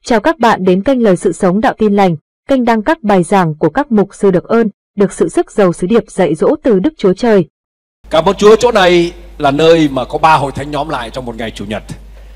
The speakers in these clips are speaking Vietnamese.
Chào các bạn đến kênh Lời Sự Sống Đạo Tin Lành, kênh đăng các bài giảng của các mục sư được ơn, được sự sức giàu sứ điệp dạy dỗ từ Đức Chúa Trời. Cảm ơn Chúa, chỗ này là nơi mà có 3 hội thánh nhóm lại trong một ngày Chủ nhật.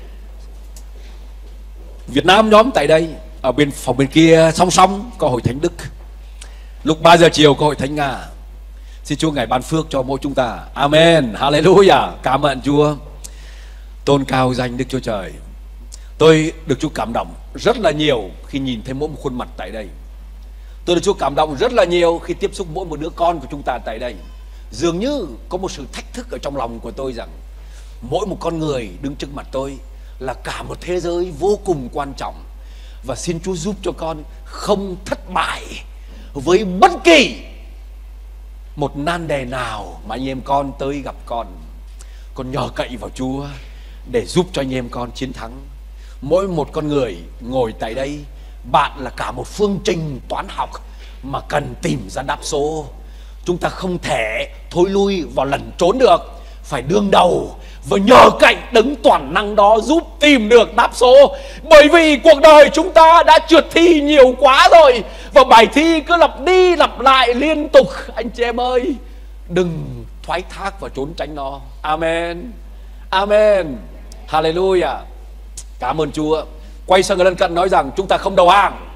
Việt Nam nhóm tại đây, ở bên phòng bên kia song song có hội thánh Đức. Lúc 3 giờ chiều có hội thánh Nga. Xin Chúa ngài ban phước cho mỗi chúng ta. Amen, hallelujah. Cảm ơn Chúa. Tôn cao danh Đức Chúa Trời. Tôi được Chúa cảm động rất là nhiều khi nhìn thấy mỗi một khuôn mặt tại đây. Tôi được Chúa cảm động rất là nhiều khi tiếp xúc mỗi một đứa con của chúng ta tại đây. Dường như có một sự thách thức ở trong lòng của tôi rằng mỗi một con người đứng trước mặt tôi là cả một thế giới vô cùng quan trọng. Và xin Chúa giúp cho con không thất bại với bất kỳ một nan đề nào mà anh em con tới gặp con. Con nhờ cậy vào Chúa để giúp cho anh em con chiến thắng. Mỗi một con người ngồi tại đây, bạn là cả một phương trình toán học mà cần tìm ra đáp số. Chúng ta không thể thối lui và lẩn trốn được, phải đương đầu và nhờ cậy đấng toàn năng đó giúp tìm được đáp số. Bởi vì cuộc đời chúng ta đã trượt thi nhiều quá rồi, và bài thi cứ lặp đi lặp lại liên tục. Anh chị em ơi, đừng thoái thác và trốn tránh nó. Amen, amen, hallelujah. Cảm ơn Chúa. Quay sang người lân cận nói rằng chúng ta không đầu hàng.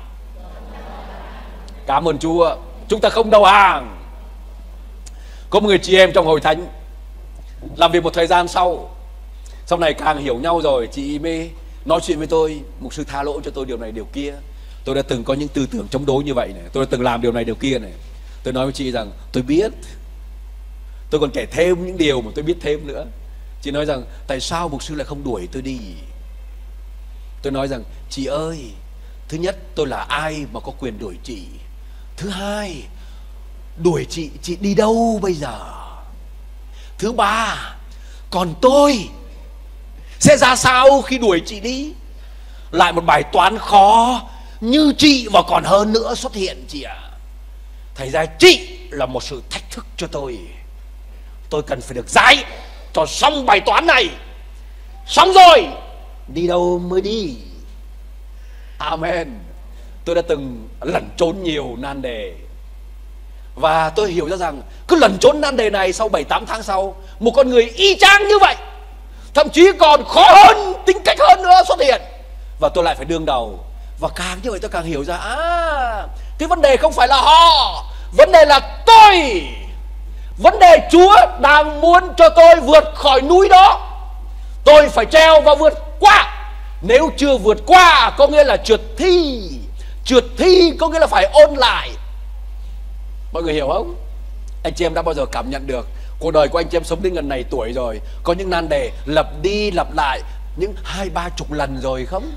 Cảm ơn Chúa, chúng ta không đầu hàng. Có một người chị em trong hội thánh làm việc một thời gian sau này càng hiểu nhau rồi, chị mới nói chuyện với tôi: mục sư tha lỗi cho tôi điều này điều kia, tôi đã từng có những tư tưởng chống đối như vậy này, tôi đã từng làm điều này điều kia này. Tôi nói với chị rằng tôi biết, tôi còn kể thêm những điều mà tôi biết thêm nữa. Chị nói rằng tại sao mục sư lại không đuổi tôi đi? Tôi nói rằng chị ơi, thứ nhất tôi là ai mà có quyền đuổi chị? Thứ hai, đuổi chị đi đâu bây giờ? Thứ ba, còn tôi sẽ ra sao khi đuổi chị đi? Lại một bài toán khó như chị và còn hơn nữa xuất hiện chị ạ. Thành ra chị là một sự thách thức cho tôi. Tôi cần phải được giải cho xong bài toán này. Xong rồi, đi đâu mới đi? Amen. Tôi đã từng lẩn trốn nhiều nan đề, và tôi hiểu ra rằng cứ lẩn trốn nan đề này, sau 7-8 tháng sau, một con người y chang như vậy, thậm chí còn khó hơn, tính cách hơn nữa xuất hiện, và tôi lại phải đương đầu. Và càng như vậy tôi càng hiểu ra cái vấn đề không phải là họ, vấn đề là tôi. Vấn đề Chúa đang muốn cho tôi vượt khỏi núi đó, tôi phải treo và vượt qua. Nếu chưa vượt qua có nghĩa là trượt thi. Trượt thi có nghĩa là phải ôn lại. Mọi người hiểu không? Anh chị em đã bao giờ cảm nhận được cuộc đời của anh chị em sống đến gần này tuổi rồi, có những nan đề lặp đi lặp lại những 20-30 lần rồi không?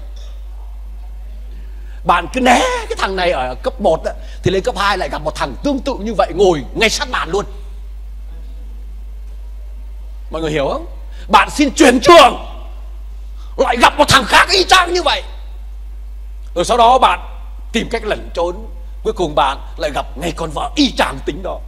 Bạn cứ né cái thằng này ở cấp 1 đó, thì lên cấp 2 lại gặp một thằng tương tự như vậy ngồi ngay sát bàn luôn. Mọi người hiểu không? Bạn xin chuyển trường, lại gặp một thằng khác y chang như vậy. Rồi sau đó bạn tìm cách lẩn trốn, cuối cùng bạn lại gặp ngay con vợ y chang tính đó.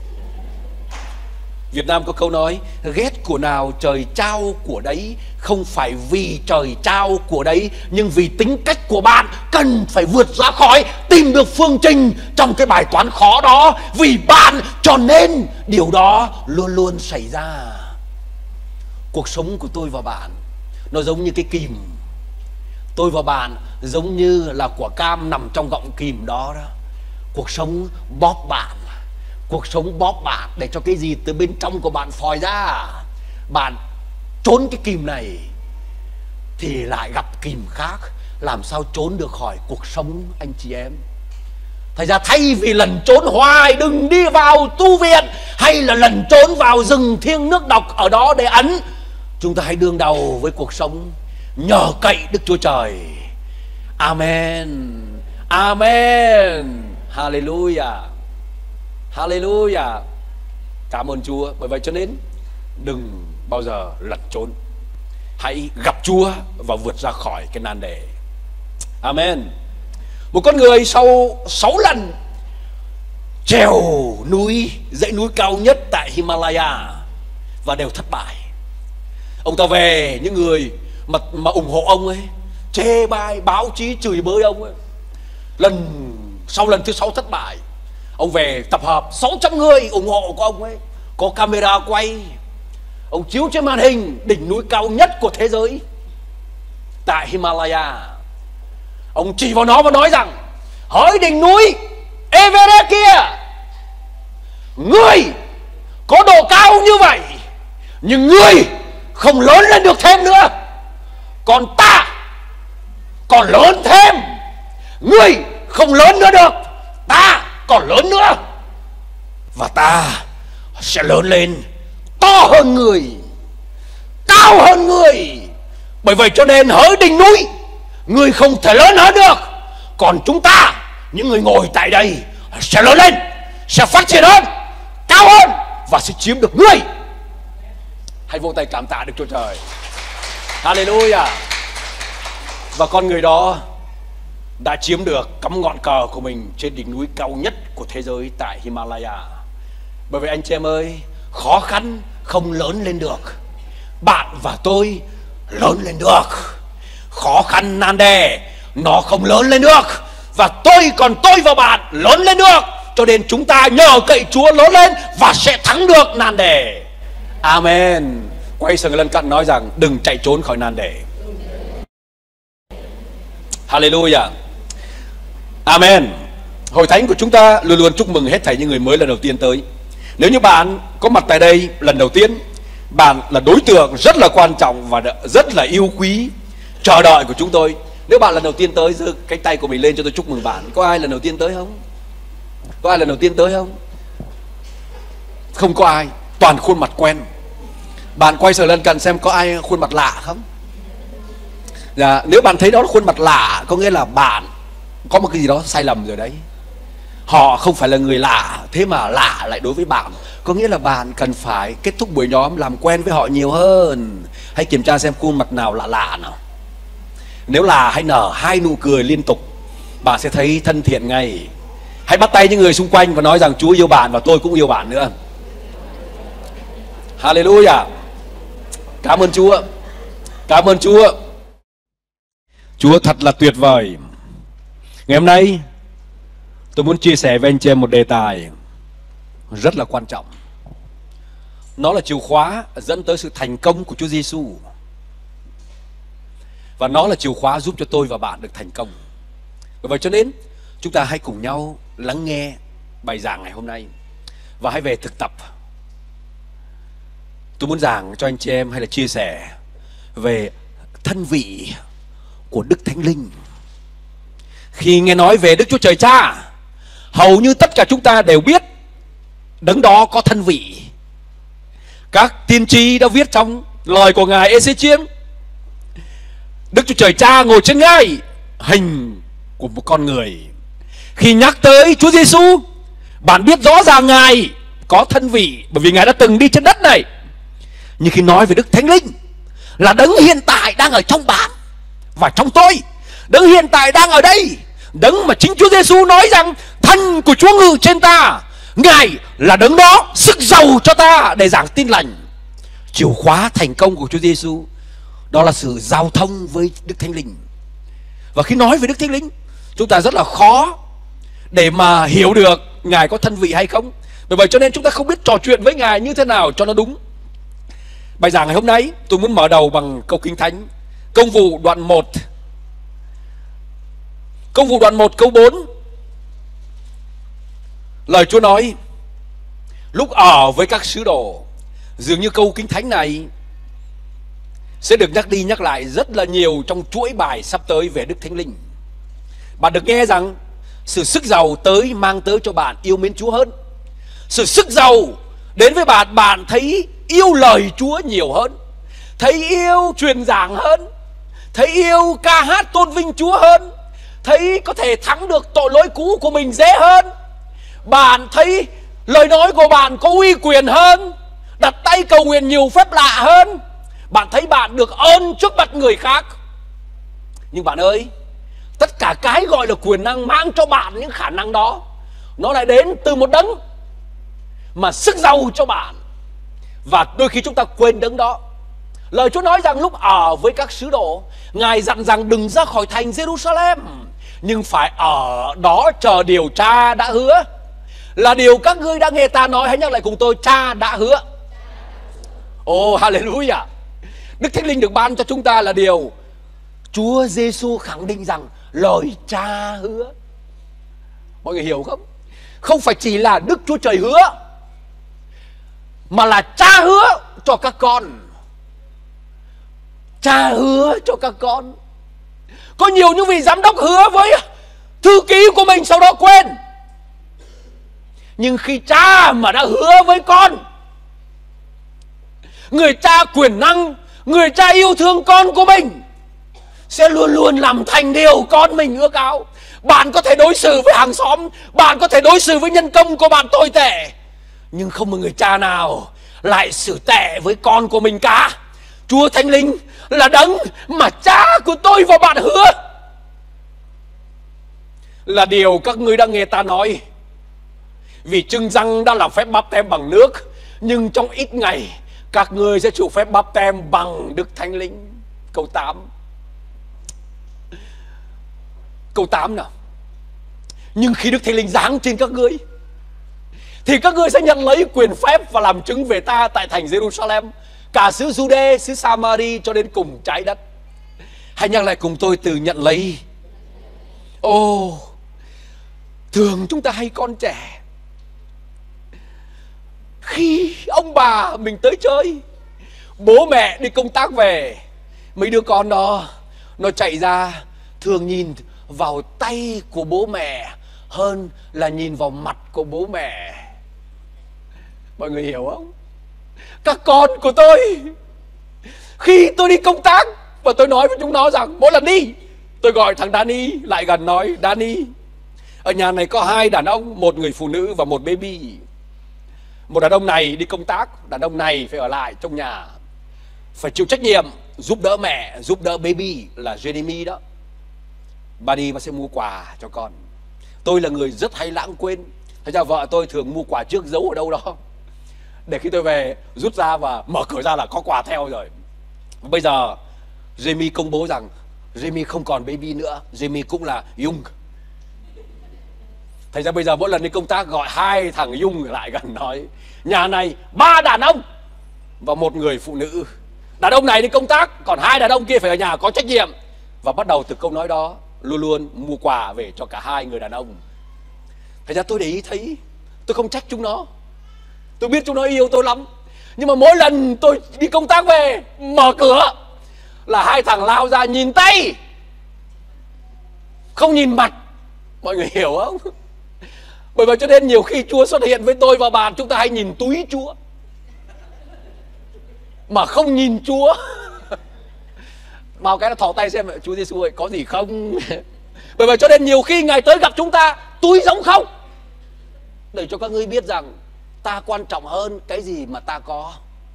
Việt Nam có câu nói: ghét của nào trời trao của đấy. Không phải vì trời trao của đấy, nhưng vì tính cách của bạn cần phải vượt ra khỏi, tìm được phương trình trong cái bài toán khó đó. Vì bạn cho nên điều đó luôn luôn xảy ra. Cuộc sống của tôi và bạn nó giống như cái kìm. Tôi và bạn giống như là quả cam nằm trong gọng kìm đó. Cuộc sống bóp bạn. Cuộc sống bóp bạn để cho cái gì từ bên trong của bạn phòi ra. Bạn trốn cái kìm này thì lại gặp kìm khác. Làm sao trốn được khỏi cuộc sống anh chị em? Thành ra thay vì lần trốn hoài, đừng đi vào tu viện hay là lần trốn vào rừng thiêng nước độc ở đó để ẩn. Chúng ta hãy đương đầu với cuộc sống, nhờ cậy Đức Chúa Trời. Amen, amen, hallelujah, hallelujah. Cảm ơn Chúa. Bởi vậy cho nên đừng bao giờ lẩn trốn, hãy gặp Chúa và vượt ra khỏi cái nan đề. Amen. Một con người sau 6 lần trèo núi, dãy núi cao nhất tại Himalaya và đều thất bại. Ông ta về, những người mà ủng hộ ông ấy chê bai, báo chí chửi bới ông ấy. Sau lần thứ 6 thất bại, ông về tập hợp 600 người ủng hộ của ông ấy, có camera quay, ông chiếu trên màn hình đỉnh núi cao nhất của thế giới tại Himalaya. Ông chỉ vào nó và nói rằng: hỡi đỉnh núi Everest kia, ngươi có độ cao như vậy nhưng ngươi không lớn lên được thêm nữa, còn ta còn lớn thêm. Ngươi không lớn nữa được, ta còn lớn nữa, và ta sẽ lớn lên to hơn người, cao hơn người. Bởi vậy cho nên hỡi đỉnh núi, ngươi không thể lớn hơn được, còn chúng ta, những người ngồi tại đây, sẽ lớn lên, sẽ phát triển hơn, cao hơn và sẽ chiếm được ngươi. Hãy vỗ tay cảm tạ Đức Chúa Trời. Hallelujah. Và con người đó đã chiếm được cắm ngọn cờ của mình trên đỉnh núi cao nhất của thế giới tại Himalaya. Bởi vậy anh chị em ơi, khó khăn không lớn lên được, bạn và tôi lớn lên được. Khó khăn nan đề nó không lớn lên được, và tôi và bạn lớn lên được. Cho nên chúng ta nhờ cậy Chúa lớn lên và sẽ thắng được nan đề. Amen. Quay sang người lân cận nói rằng: đừng chạy trốn khỏi nan đề. Hallelujah. Amen. Hội thánh của chúng ta luôn luôn chúc mừng hết thảy những người mới lần đầu tiên tới. Nếu như bạn có mặt tại đây lần đầu tiên, bạn là đối tượng rất là quan trọng và rất là yêu quý, chờ đợi của chúng tôi. Nếu bạn lần đầu tiên tới, giơ cánh tay của mình lên cho tôi chúc mừng bạn. Có ai lần đầu tiên tới không? Có ai lần đầu tiên tới không? Không có ai, toàn khuôn mặt quen. Bạn quay sang lân cận xem có ai khuôn mặt lạ không? Dạ, nếu bạn thấy đó là khuôn mặt lạ, có nghĩa là bạn có một cái gì đó sai lầm rồi đấy. Họ không phải là người lạ, thế mà lạ lại đối với bạn, có nghĩa là bạn cần phải kết thúc buổi nhóm làm quen với họ nhiều hơn. Hãy kiểm tra xem khuôn mặt nào lạ lạ nào. Nếu là hãy nở 2 nụ cười liên tục, bạn sẽ thấy thân thiện ngay. Hãy bắt tay những người xung quanh và nói rằng: Chúa yêu bạn và tôi cũng yêu bạn nữa. Hallelujah. Cảm ơn Chúa. Cảm ơn Chúa. Chúa thật là tuyệt vời. Ngày hôm nay tôi muốn chia sẻ với anh chị em một đề tài rất là quan trọng. Nó là chìa khóa dẫn tới sự thành công của Chúa Giêsu, và nó là chìa khóa giúp cho tôi và bạn được thành công. Bởi vậy cho nên chúng ta hãy cùng nhau lắng nghe bài giảng ngày hôm nay và hãy về thực tập. Tôi muốn giảng cho anh chị em hay là chia sẻ về thân vị của Đức Thánh Linh. Khi nghe nói về Đức Chúa Trời Cha, hầu như tất cả chúng ta đều biết đấng đó có thân vị. Các tiên tri đã viết trong lời của Ngài Ê-xê-chiên: Đức Chúa Trời Cha ngồi trên ngai hình của một con người. Khi nhắc tới Chúa Giêsu, bạn biết rõ ràng Ngài có thân vị, bởi vì Ngài đã từng đi trên đất này. Nhưng khi nói về Đức Thánh Linh, là đấng hiện tại đang ở trong bạn và trong tôi, đấng hiện tại đang ở đây, đấng mà chính Chúa Giêsu nói rằng: thân của Chúa ngự trên ta. Ngài là đấng đó sức giàu cho ta để giảng tin lành. Chìa khóa thành công của Chúa Giêsu đó là sự giao thông với Đức Thánh Linh. Và khi nói về Đức Thánh Linh, chúng ta rất là khó để mà hiểu được Ngài có thân vị hay không. Bởi vậy cho nên chúng ta không biết trò chuyện với Ngài như thế nào cho nó đúng. Bài giảng ngày hôm nay tôi muốn mở đầu bằng câu Kinh Thánh, Công vụ đoạn 1. Công vụ đoạn 1 câu 4. Lời Chúa nói: lúc ở với các sứ đồ. Dường như câu Kinh Thánh này sẽ được nhắc đi nhắc lại rất là nhiều trong chuỗi bài sắp tới về Đức Thánh Linh. Bạn được nghe rằng sự sức giàu tới mang tới cho bạn yêu mến Chúa hơn. Sự sức giàu đến với bạn, bạn thấy yêu lời Chúa nhiều hơn, thấy yêu truyền giảng hơn, thấy yêu ca hát tôn vinh Chúa hơn, thấy có thể thắng được tội lỗi cũ của mình dễ hơn. Bạn thấy lời nói của bạn có uy quyền hơn, đặt tay cầu nguyện nhiều phép lạ hơn. Bạn thấy bạn được ơn trước mặt người khác. Nhưng bạn ơi, tất cả cái gọi là quyền năng mang cho bạn những khả năng đó, nó lại đến từ một đấng mà sức giàu cho bạn. Và đôi khi chúng ta quên đấng đó. Lời Chúa nói rằng lúc ở với các sứ đồ, Ngài dặn rằng đừng ra khỏi thành Jerusalem, nhưng phải ở đó chờ điều Cha đã hứa. Là điều các ngươi đã nghe ta nói. Hãy nhắc lại cùng tôi, Cha đã hứa. Oh, hallelujah. Đức Thánh Linh được ban cho chúng ta là điều Chúa Giêsu khẳng định rằng lời Cha hứa. Mọi người hiểu không? Không phải chỉ là Đức Chúa Trời hứa, mà là Cha hứa cho các con. Cha hứa cho các con. Có nhiều những vị giám đốc hứa với thư ký của mình sau đó quên. Nhưng khi Cha mà đã hứa với con, người Cha quyền năng, người Cha yêu thương con của mình sẽ luôn luôn làm thành điều con mình ước ao. Bạn có thể đối xử với hàng xóm, bạn có thể đối xử với nhân công của bạn tồi tệ, nhưng không một người cha nào lại xử tệ với con của mình cả. Chúa Thánh Linh là đấng mà Cha của tôi và bạn hứa. Là điều các ngươi đã nghe ta nói. Vì chưng răng đã làm phép báp têm bằng nước, nhưng trong ít ngày các ngươi sẽ chịu phép báp têm bằng Đức Thánh Linh. Câu 8. Câu 8 nào. Nhưng khi Đức Thánh Linh giáng trên các ngươi, thì các ngươi sẽ nhận lấy quyền phép và làm chứng về ta tại thành Jerusalem, cả xứ Giu-đê, xứ Sa-ma-ri cho đến cùng trái đất. Hãy nhắc lại cùng tôi từ nhận lấy. Thường chúng ta hay con trẻ, khi ông bà mình tới chơi, bố mẹ đi công tác về, mấy đứa con nó chạy ra thường nhìn vào tay của bố mẹ hơn là nhìn vào mặt của bố mẹ. Mọi người hiểu không? Các con của tôi, khi tôi đi công tác và tôi nói với chúng nó rằng mỗi lần đi, tôi gọi thằng Danny lại gần nói: Danny, ở nhà này có 2 đàn ông, 1 người phụ nữ và 1 baby. Một đàn ông này đi công tác, đàn ông này phải ở lại trong nhà, phải chịu trách nhiệm giúp đỡ mẹ, giúp đỡ baby là Jeremy đó. Bà đi, bà sẽ mua quà cho con. Tôi là người rất hay lãng quên, thế ra vợ tôi thường mua quà trước giấu ở đâu đó, để khi tôi về rút ra và mở cửa ra là có quà theo rồi. Bây giờ Jamie công bố rằng Jamie không còn baby nữa, Jamie cũng là Dung. Thành ra bây giờ mỗi lần đi công tác gọi 2 thằng Dung lại gần nói: nhà này 3 đàn ông và 1 người phụ nữ. Đàn ông này đi công tác, còn 2 đàn ông kia phải ở nhà có trách nhiệm. Và bắt đầu từ câu nói đó luôn luôn mua quà về cho cả 2 người đàn ông. Thành ra tôi để ý thấy, tôi không trách chúng nó, tôi biết chúng nó yêu tôi lắm. Nhưng mà mỗi lần tôi đi công tác về, mở cửa là 2 thằng lao ra nhìn tay, không nhìn mặt. Mọi người hiểu không? Bởi vậy cho nên nhiều khi Chúa xuất hiện với tôi và bạn, chúng ta hay nhìn túi Chúa mà không nhìn Chúa. Bao cái nó thò tay xem Chúa Giêsu ơi có gì không. Bởi vậy cho nên nhiều khi Ngài tới gặp chúng ta túi giống không, để cho các ngươi biết rằng ta quan trọng hơn cái gì mà ta có.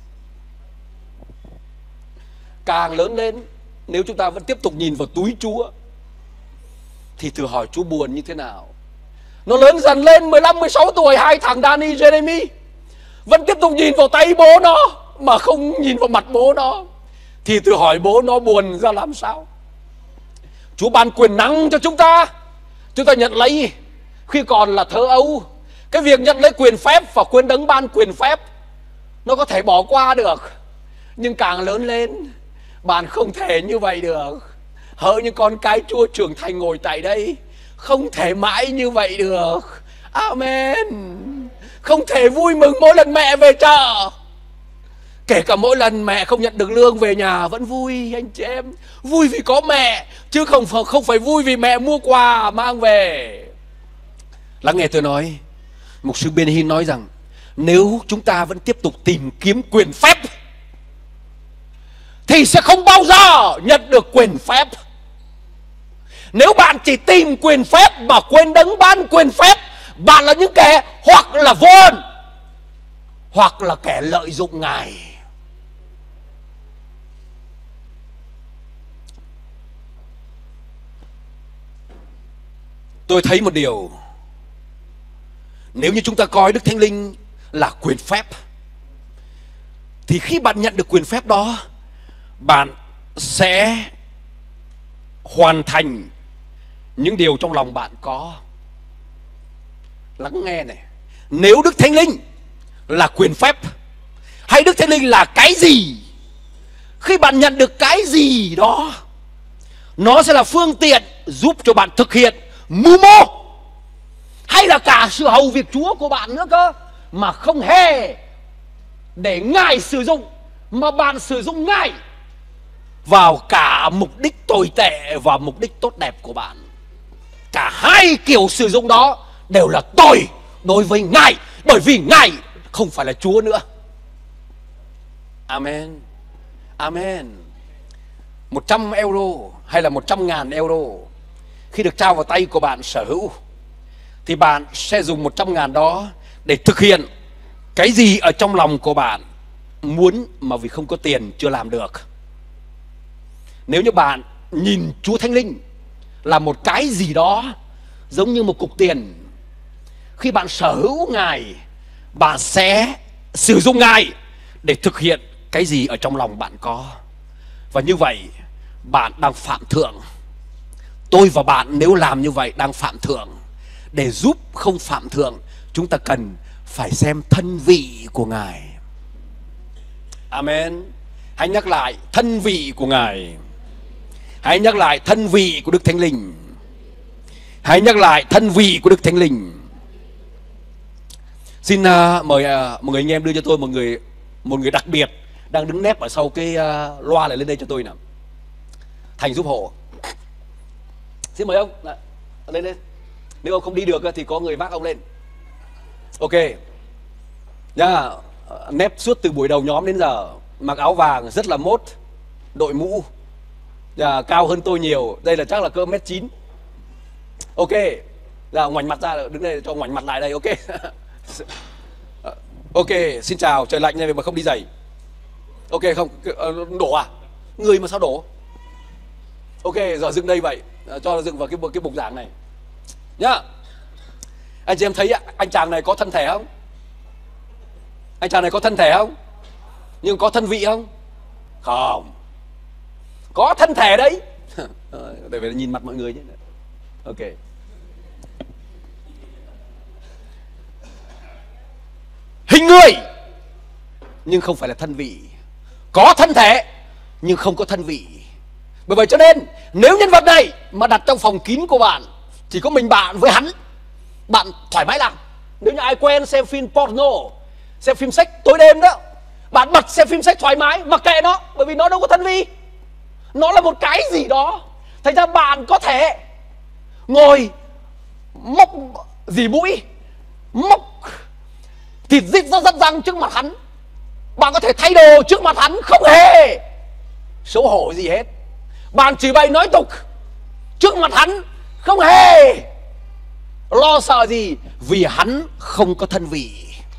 Càng lớn lên, nếu chúng ta vẫn tiếp tục nhìn vào túi Chúa thì thử hỏi Chúa buồn như thế nào. Nó lớn dần lên 15, 16 tuổi, 2 thằng Danny, Jeremy vẫn tiếp tục nhìn vào tay bố nó mà không nhìn vào mặt bố nó, thì thử hỏi bố nó buồn ra làm sao. Chúa ban quyền năng cho chúng ta nhận lấy khi còn là thơ ấu. Cái việc nhận lấy quyền phép và quyền đấng ban quyền phép nó có thể bỏ qua được, nhưng càng lớn lên bạn không thể như vậy được. Hỡi những con cái Chúa trưởng thành ngồi tại đây, không thể mãi như vậy được. Amen. Không thể vui mừng mỗi lần mẹ về chợ, kể cả mỗi lần mẹ không nhận được lương về nhà vẫn vui. Anh chị em, vui vì có mẹ, chứ không phải vui vì mẹ mua quà mang về. Lắng nghe tôi nói, mục sư Ben Hinn nói rằng nếu chúng ta vẫn tiếp tục tìm kiếm quyền phép thì sẽ không bao giờ nhận được quyền phép. Nếu bạn chỉ tìm quyền phép mà quên đấng ban quyền phép, bạn là những kẻ hoặc là vô ơn hoặc là kẻ lợi dụng Ngài. Tôi thấy một điều, nếu như chúng ta coi Đức Thánh Linh là quyền phép, thì khi bạn nhận được quyền phép đó, bạn sẽ hoàn thành những điều trong lòng bạn có. Lắng nghe này, nếu Đức Thánh Linh là quyền phép, hay Đức Thánh Linh là cái gì, khi bạn nhận được cái gì đó, nó sẽ là phương tiện giúp cho bạn thực hiện mưu mô, hay là cả sự hầu việc Chúa của bạn nữa cơ, mà không hề để Ngài sử dụng, mà bạn sử dụng Ngài vào cả mục đích tồi tệ và mục đích tốt đẹp của bạn. Cả hai kiểu sử dụng đó đều là tội đối với Ngài, bởi vì Ngài không phải là Chúa nữa. Amen. Amen. 100 euro hay là 100.000 euro khi được trao vào tay của bạn sở hữu, thì bạn sẽ dùng 100.000 đó để thực hiện cái gì ở trong lòng của bạn muốn, mà vì không có tiền chưa làm được. Nếu như bạn nhìn Chúa Thánh Linh là một cái gì đó giống như một cục tiền, khi bạn sở hữu Ngài, bạn sẽ sử dụng Ngài để thực hiện cái gì ở trong lòng bạn có. Và như vậy bạn đang phạm thượng. Tôi và bạn nếu làm như vậy đang phạm thượng. Để giúp không phạm thượng, chúng ta cần phải xem thân vị của Ngài. Amen. Hãy nhắc lại thân vị của Ngài. Hãy nhắc lại thân vị của Đức Thánh Linh. Hãy nhắc lại thân vị của Đức Thánh Linh. Xin mời một người anh em đưa cho tôi một người đặc biệt đang đứng nép ở sau cái loa này lên đây cho tôi nào. Thành giúp hộ. Xin mời ông lên lên. Nếu ông không đi được thì có người vác ông lên. Ok nha. Nép suốt từ buổi đầu nhóm đến giờ, mặc áo vàng rất là mốt, đội mũ, cao hơn tôi nhiều. Đây là chắc là cỡ 1m9. Ok, ngoảnh mặt ra, đứng đây cho ngoảnh mặt lại đây. Ok. Ok, xin chào, trời lạnh này mà không đi giày. Ok không, đổ à? Người mà sao đổ? Ok, giờ dựng đây vậy, cho dựng vào cái bục giảng này nhá. Anh chị em thấy anh chàng này có thân thể không? Anh chàng này có thân thể không? Nhưng có thân vị không? Không. Có thân thể đấy. Để phải nhìn mặt mọi người chứ. Ok. Hình người nhưng không phải là thân vị. Có thân thể nhưng không có thân vị. Bởi vậy cho nên nếu nhân vật này mà đặt trong phòng kín của bạn, chỉ có mình bạn với hắn, bạn thoải mái làm. Nếu như ai quen xem phim porno, xem phim sách tối đêm đó, bạn bật xem phim sách thoải mái, mặc kệ nó, bởi vì nó đâu có thân vị. Nó là một cái gì đó. Thành ra bạn có thể ngồi móc dì mũi, móc thịt rít rất răng trước mặt hắn. Bạn có thể thay đồ trước mặt hắn, không hề xấu hổ gì hết. Bạn chỉ bày nói tục trước mặt hắn, không hề lo sợ gì, vì hắn không có thân vị.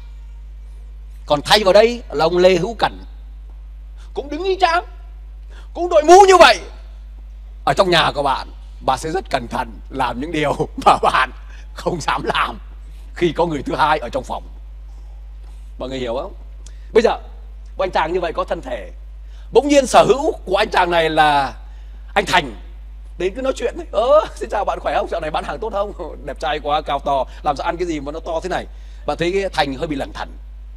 Còn thay vào đây là ông Lê Hữu Cẩn, cũng đứng y chang, cũng đội mũ như vậy. Ở trong nhà của bạn, bạn sẽ rất cẩn thận làm những điều mà bạn không dám làm khi có người thứ hai ở trong phòng. Mọi người hiểu không? Bây giờ anh chàng như vậy có thân thể, bỗng nhiên sở hữu của anh chàng này là anh Thành đến cứ nói chuyện ấy. Xin chào bạn, khỏe không? Dạo này bán hàng tốt không? Đẹp trai quá, cao to, làm sao ăn cái gì mà nó to thế này? Bạn thấy cái Thành hơi bị lẩn thẩn.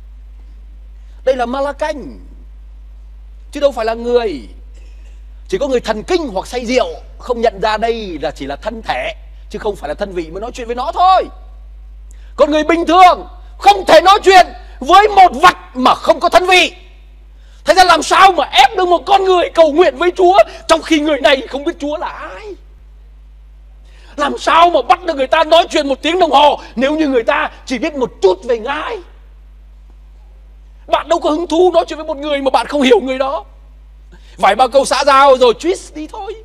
Đây là ma la canh, chứ đâu phải là người. Chỉ có người thần kinh hoặc say rượu không nhận ra đây là chỉ là thân thể, chứ không phải là thân vị, mới nói chuyện với nó thôi. Còn người bình thường không thể nói chuyện với một vật mà không có thân vị. Thế ra làm sao mà ép được một con người cầu nguyện với Chúa trong khi người này không biết Chúa là ai? Làm sao mà bắt được người ta nói chuyện 1 tiếng đồng hồ nếu như người ta chỉ biết một chút về Ngài? Bạn đâu có hứng thú nói chuyện với một người mà bạn không hiểu người đó. Vài ba câu xã giao rồi twist đi thôi.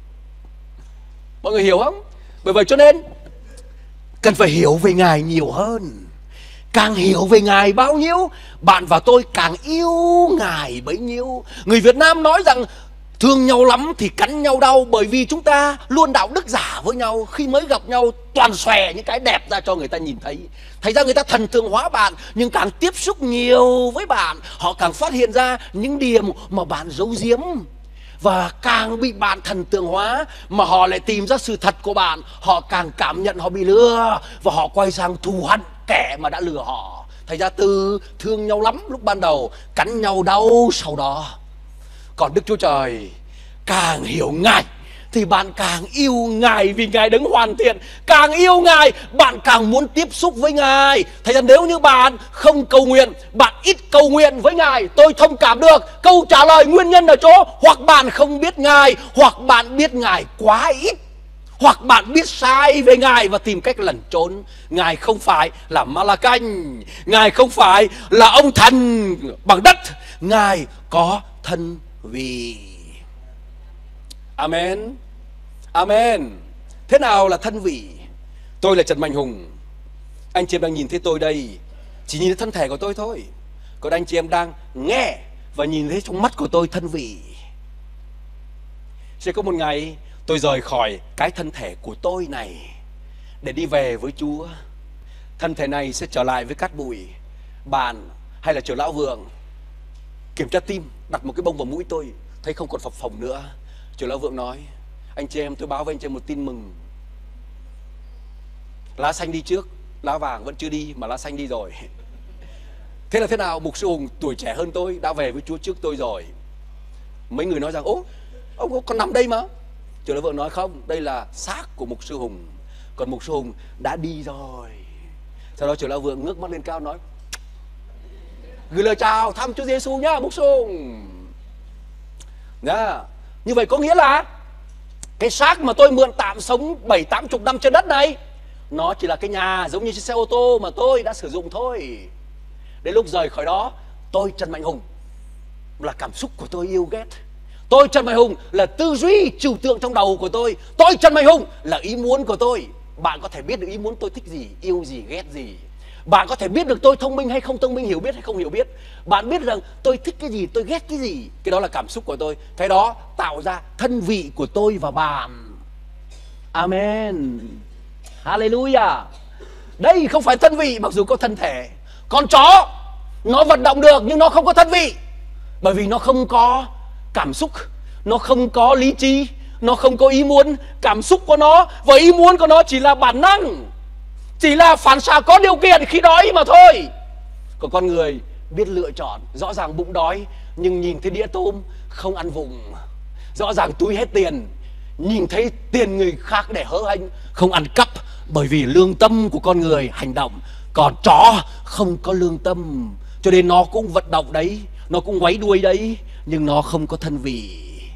Mọi người hiểu không? Bởi vậy cho nên cần phải hiểu về Ngài nhiều hơn. Càng hiểu về Ngài bao nhiêu, bạn và tôi càng yêu Ngài bấy nhiêu. Người Việt Nam nói rằng Thương nhau lắm thì cắn nhau đau, bởi vì chúng ta luôn đạo đức giả với nhau. Khi mới gặp nhau toàn xòe những cái đẹp ra cho người ta nhìn thấy. Thành ra người ta thần tượng hóa bạn, nhưng càng tiếp xúc nhiều với bạn, họ càng phát hiện ra những điểm mà bạn giấu giếm. Và càng bị bạn thần tượng hóa mà họ lại tìm ra sự thật của bạn, họ càng cảm nhận họ bị lừa và họ quay sang thù hận kẻ mà đã lừa họ. Thành ra từ thương nhau lắm lúc ban đầu, cắn nhau đau sau đó. Còn Đức Chúa Trời càng hiểu Ngài thì bạn càng yêu Ngài, vì Ngài đấng hoàn thiện. Càng yêu Ngài, bạn càng muốn tiếp xúc với Ngài. Thế nên nếu như bạn không cầu nguyện, bạn ít cầu nguyện với Ngài, tôi thông cảm được. Câu trả lời nguyên nhân ở chỗ hoặc bạn không biết Ngài, hoặc bạn biết Ngài quá ít, hoặc bạn biết sai về Ngài và tìm cách lẩn trốn. Ngài không phải là Ma-la-canh, Ngài không phải là ông thần bằng đất, Ngài có thân vị. Amen. Amen. Thế nào là thân vị? Tôi là Trần Mạnh Hùng. Anh chị em đang nhìn thấy tôi đây, chỉ nhìn thấy thân thể của tôi thôi. Còn anh chị em đang nghe và nhìn thấy trong mắt của tôi thân vị. Sẽ có một ngày tôi rời khỏi cái thân thể của tôi này để đi về với Chúa. Thân thể này sẽ trở lại với cát bụi. Bạn hay là Chợ Lão Vượng kiểm tra tim, đặt một cái bông vào mũi tôi, thấy không còn phập phồng nữa. Chợ Lão Vượng nói: anh chị em, tôi báo với anh chị em một tin mừng. Lá xanh đi trước, lá vàng vẫn chưa đi, mà lá xanh đi rồi. Thế là thế nào? Mục sư Hùng tuổi trẻ hơn tôi, đã về với Chúa trước tôi rồi. Mấy người nói rằng: ố, ông còn nằm đây mà. Chợ Lão Vượng nói: không, đây là xác của mục sư Hùng, còn mục sư Hùng đã đi rồi. Sau đó Chợ Lão Vượng ngước mắt lên cao nói: gửi lời chào thăm Chúa Giêsu nhá mục sư Hùng. Như vậy có nghĩa là cái xác mà tôi mượn tạm sống 70-80 năm trên đất này, nó chỉ là cái nhà giống như chiếc xe ô tô mà tôi đã sử dụng thôi. Đến lúc rời khỏi đó, tôi Trần Mạnh Hùng là cảm xúc của tôi yêu ghét. Tôi Trần Mạnh Hùng là tư duy trừu tượng trong đầu của tôi. Tôi Trần Mạnh Hùng là ý muốn của tôi. Bạn có thể biết được ý muốn tôi thích gì, yêu gì, ghét gì. Bạn có thể biết được tôi thông minh hay không thông minh, hiểu biết hay không hiểu biết. Bạn biết rằng tôi thích cái gì, tôi ghét cái gì. Cái đó là cảm xúc của tôi. Cái đó tạo ra thân vị của tôi và bạn. Amen. Hallelujah. Đây không phải thân vị mặc dù có thân thể. Con chó nó vận động được nhưng nó không có thân vị, bởi vì nó không có cảm xúc, nó không có lý trí, nó không có ý muốn. Cảm xúc của nó và ý muốn của nó chỉ là bản năng, chỉ là phản xạ có điều kiện khi đói mà thôi. Còn con người biết lựa chọn. Rõ ràng bụng đói nhưng nhìn thấy đĩa tôm không ăn vụng. Rõ ràng túi hết tiền, nhìn thấy tiền người khác để hớ hênh, không ăn cắp, bởi vì lương tâm của con người hành động. Còn chó không có lương tâm, cho nên nó cũng vận động đấy, nó cũng ngoáy đuôi đấy, nhưng nó không có thân vị.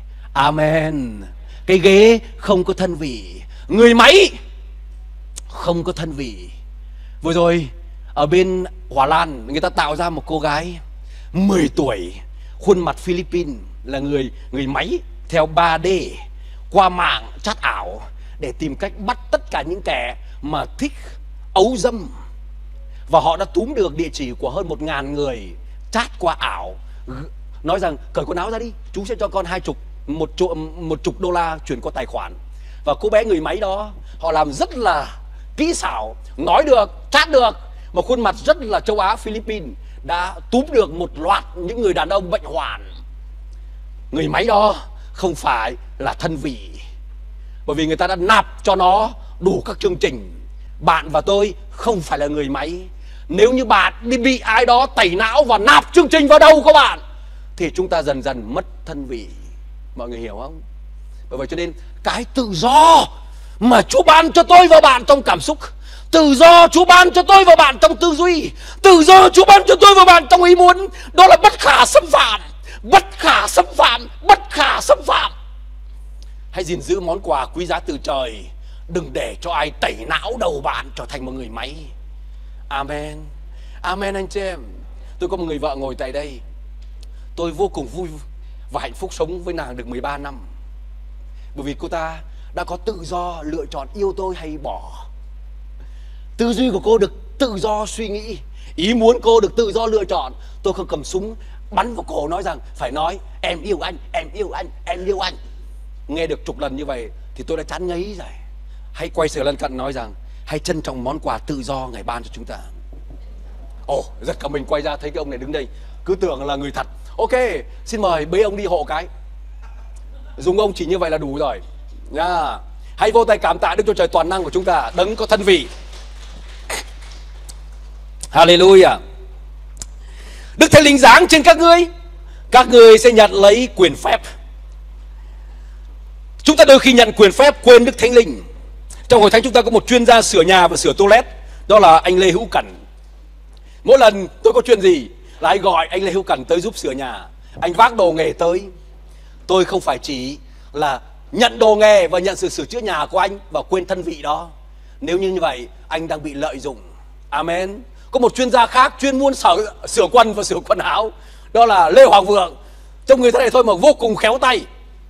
Amen. Cái ghế không có thân vị, người máy không có thân vị. Vừa rồi ở bên Hòa Lan, người ta tạo ra một cô gái 10 tuổi, khuôn mặt Philippines, là người máy theo 3D qua mạng chat ảo để tìm cách bắt tất cả những kẻ mà thích ấu dâm. Và họ đã túm được địa chỉ của hơn 1.000 người chat qua ảo, nói rằng cởi quần áo ra đi, chú sẽ cho con một chục đô la chuyển qua tài khoản. Và cô bé người máy đó, họ làm rất là kỹ xảo, nói được, chat được, mà khuôn mặt rất là châu Á Philippines, đã túm được một loạt những người đàn ông bệnh hoạn. Người máy đó không phải là thân vị, bởi vì người ta đã nạp cho nó đủ các chương trình. Bạn và tôi không phải là người máy. Nếu như bạn đi bị ai đó tẩy não và nạp chương trình vào đầu của bạn thì chúng ta dần dần mất thân vị. Mọi người hiểu không? Bởi vậy cho nên cái tự do mà Chúa ban cho tôi và bạn trong cảm xúc, tự do Chúa ban cho tôi và bạn trong tư duy, tự do Chúa ban cho tôi và bạn trong ý muốn, đó là bất khả xâm phạm. Bất khả xâm phạm, bất khả xâm phạm. Hãy gìn giữ món quà quý giá từ trời. Đừng để cho ai tẩy não đầu bạn trở thành một người máy. Amen. Amen anh chị em. Tôi có một người vợ ngồi tại đây. Tôi vô cùng vui và hạnh phúc sống với nàng được 13 năm. Bởi vì cô ta đã có tự do lựa chọn yêu tôi hay bỏ. Tư duy của cô được tự do suy nghĩ, ý muốn cô được tự do lựa chọn. Tôi không cầm súng bắn vào cổ nói rằng phải nói em yêu anh, em yêu anh, em yêu anh. Nghe được chục lần như vậy thì tôi đã chán ngấy rồi. Hãy quay trở lân cận nói rằng hãy trân trọng món quà tự do Ngài ban cho chúng ta. Ồ, giật cả mình quay ra thấy cái ông này đứng đây, cứ tưởng là người thật. Ok, xin mời bế ông đi hộ cái. Dùng ông chỉ như vậy là đủ rồi nha. Hãy vô tay cảm tạ Đức Chúa Trời toàn năng của chúng ta, đấng có thân vị. Hallelujah. Đức Thánh Linh giáng trên các ngươi sẽ nhận lấy quyền phép. Chúng ta đôi khi nhận quyền phép quên Đức Thánh Linh. Trong hội thánh chúng ta có một chuyên gia sửa nhà và sửa toilet, đó là anh Lê Hữu Cẩn. Mỗi lần tôi có chuyện gì là anh gọi anh Lê Hữu Cẩn tới giúp sửa nhà. Anh vác đồ nghề tới. Tôi không phải chỉ là nhận đồ nghề và nhận sự sửa chữa nhà của anh và quên thân vị đó. Nếu như vậy anh đang bị lợi dụng. Amen. Có một chuyên gia khác chuyên môn sửa quần và sửa quần áo, đó là Lê Hoàng Vượng. Trông người thế này thôi mà vô cùng khéo tay.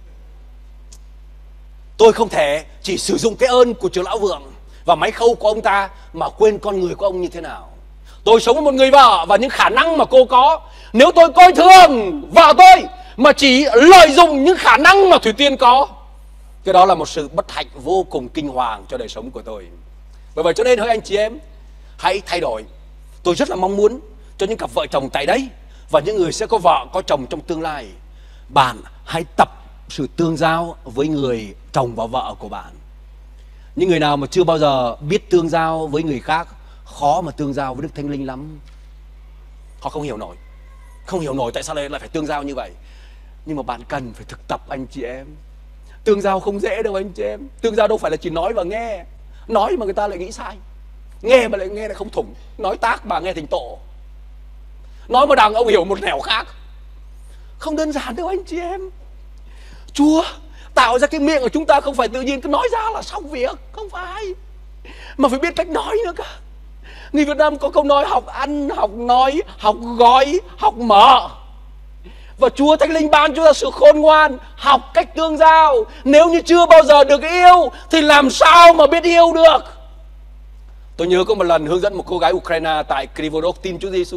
Tôi không thể chỉ sử dụng cái ơn của trưởng lão Vượng và máy khâu của ông ta mà quên con người của ông như thế nào. Tôi sống với một người vợ và những khả năng mà cô có. Nếu tôi coi thường vợ tôi mà chỉ lợi dụng những khả năng mà Thủy Tiên có, cái đó là một sự bất hạnh vô cùng kinh hoàng cho đời sống của tôi. Bởi vậy cho nên hỡi anh chị em, hãy thay đổi. Tôi rất là mong muốn cho những cặp vợ chồng tại đây và những người sẽ có vợ có chồng trong tương lai, bạn hãy tập sự tương giao với người chồng và vợ của bạn. Những người nào mà chưa bao giờ biết tương giao với người khác, khó mà tương giao với Đức Thánh Linh lắm. Họ không hiểu nổi tại sao lại phải tương giao như vậy. Nhưng mà bạn cần phải thực tập anh chị em. Tương giao không dễ đâu anh chị em. Tương giao đâu phải là chỉ nói và nghe. Nói mà người ta lại nghĩ sai, nghe mà lại nghe lại không thủng. Nói tác bà nghe thành tổ. Nói mà đàn ông hiểu một nẻo khác. Không đơn giản đâu anh chị em. Chúa tạo ra cái miệng của chúng ta không phải tự nhiên cứ nói ra là xong việc. Không phải, mà phải biết cách nói nữa cả. Người Việt Nam có câu nói học ăn, học nói, học gói, học mở. Và Chúa Thánh Linh ban cho ta sự khôn ngoan, học cách tương giao. Nếu như chưa bao giờ được yêu thì làm sao mà biết yêu được. Tôi nhớ có một lần hướng dẫn một cô gái Ukraine tại Krivodok tin Chúa Giêsu.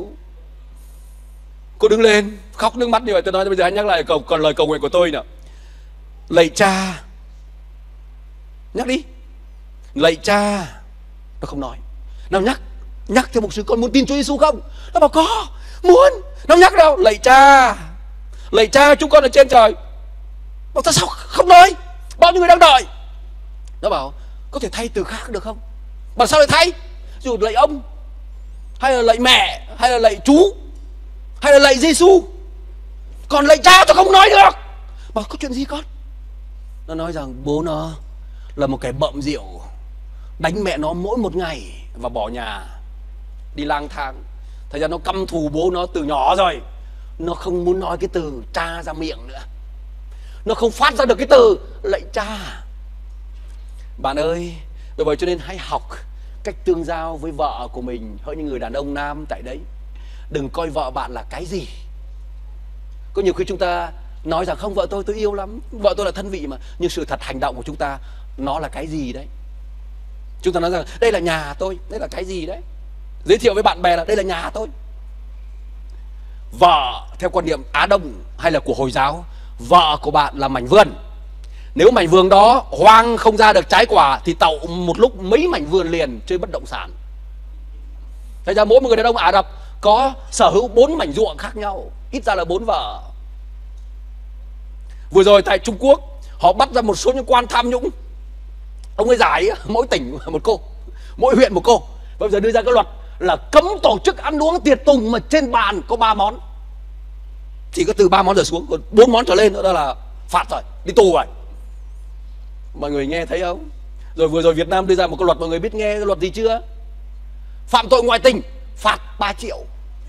Cô đứng lên khóc nước mắt như vậy. Tôi nói bây giờ hãy nhắc lại còn lời cầu nguyện của tôi nào. Lạy Cha. Nhắc đi. Lạy Cha. Nó không nói. Nào nhắc theo mục sư, con muốn tin Chúa Giêsu không? Nó bảo có, muốn. Nó nhắc đâu? Lạy Cha. Lạy Cha chúng con ở trên trời. Bảo ta sao không nói? Bao nhiêu người đang đợi. Nó bảo có thể thay từ khác được không? Bảo sao lại thay? Dù lạy ông, hay là lạy mẹ, hay là lạy chú, hay là lạy Giêsu. Còn lạy Cha tôi không nói được. Bảo có chuyện gì con? Nó nói rằng bố nó là một kẻ bậm rượu, đánh mẹ nó mỗi một ngày và bỏ nhà đi lang thang. Thành ra nó căm thù bố nó từ nhỏ rồi. Nó không muốn nói cái từ cha ra miệng nữa. Nó không phát ra được cái từ lạy Cha. Bạn ơi, bởi vậy cho nên hãy học cách tương giao với vợ của mình. Hỡi những người đàn ông nam tại đấy, đừng coi vợ bạn là cái gì. Có nhiều khi chúng ta nói rằng không, vợ tôi yêu lắm, vợ tôi là thân vị mà. Nhưng sự thật hành động của chúng ta nó là cái gì đấy. Chúng ta nói rằng đây là nhà tôi, đây là cái gì đấy. Giới thiệu với bạn bè là đây là nhà tôi. Vợ theo quan niệm Á Đông hay là của Hồi giáo, vợ của bạn là mảnh vườn. Nếu mảnh vườn đó hoang không ra được trái quả thì tậu một lúc mấy mảnh vườn liền chơi bất động sản. Thành ra mỗi một người đàn ông Ả Rập có sở hữu 4 mảnh ruộng khác nhau, ít ra là 4 vợ. Vừa rồi tại Trung Quốc họ bắt ra một số những quan tham nhũng. Ông ấy giải mỗi tỉnh một cô, mỗi huyện một cô. Bây giờ đưa ra cái luật là cấm tổ chức ăn uống tiệc tùng mà trên bàn có 3 món. Chỉ có từ 3 món trở xuống, còn 4 món trở lên nữa là phạt rồi, đi tù rồi. Mọi người nghe thấy không? Rồi vừa rồi Việt Nam đưa ra một cái luật, mọi người biết nghe cái luật gì chưa? Phạm tội ngoại tình phạt 3 triệu.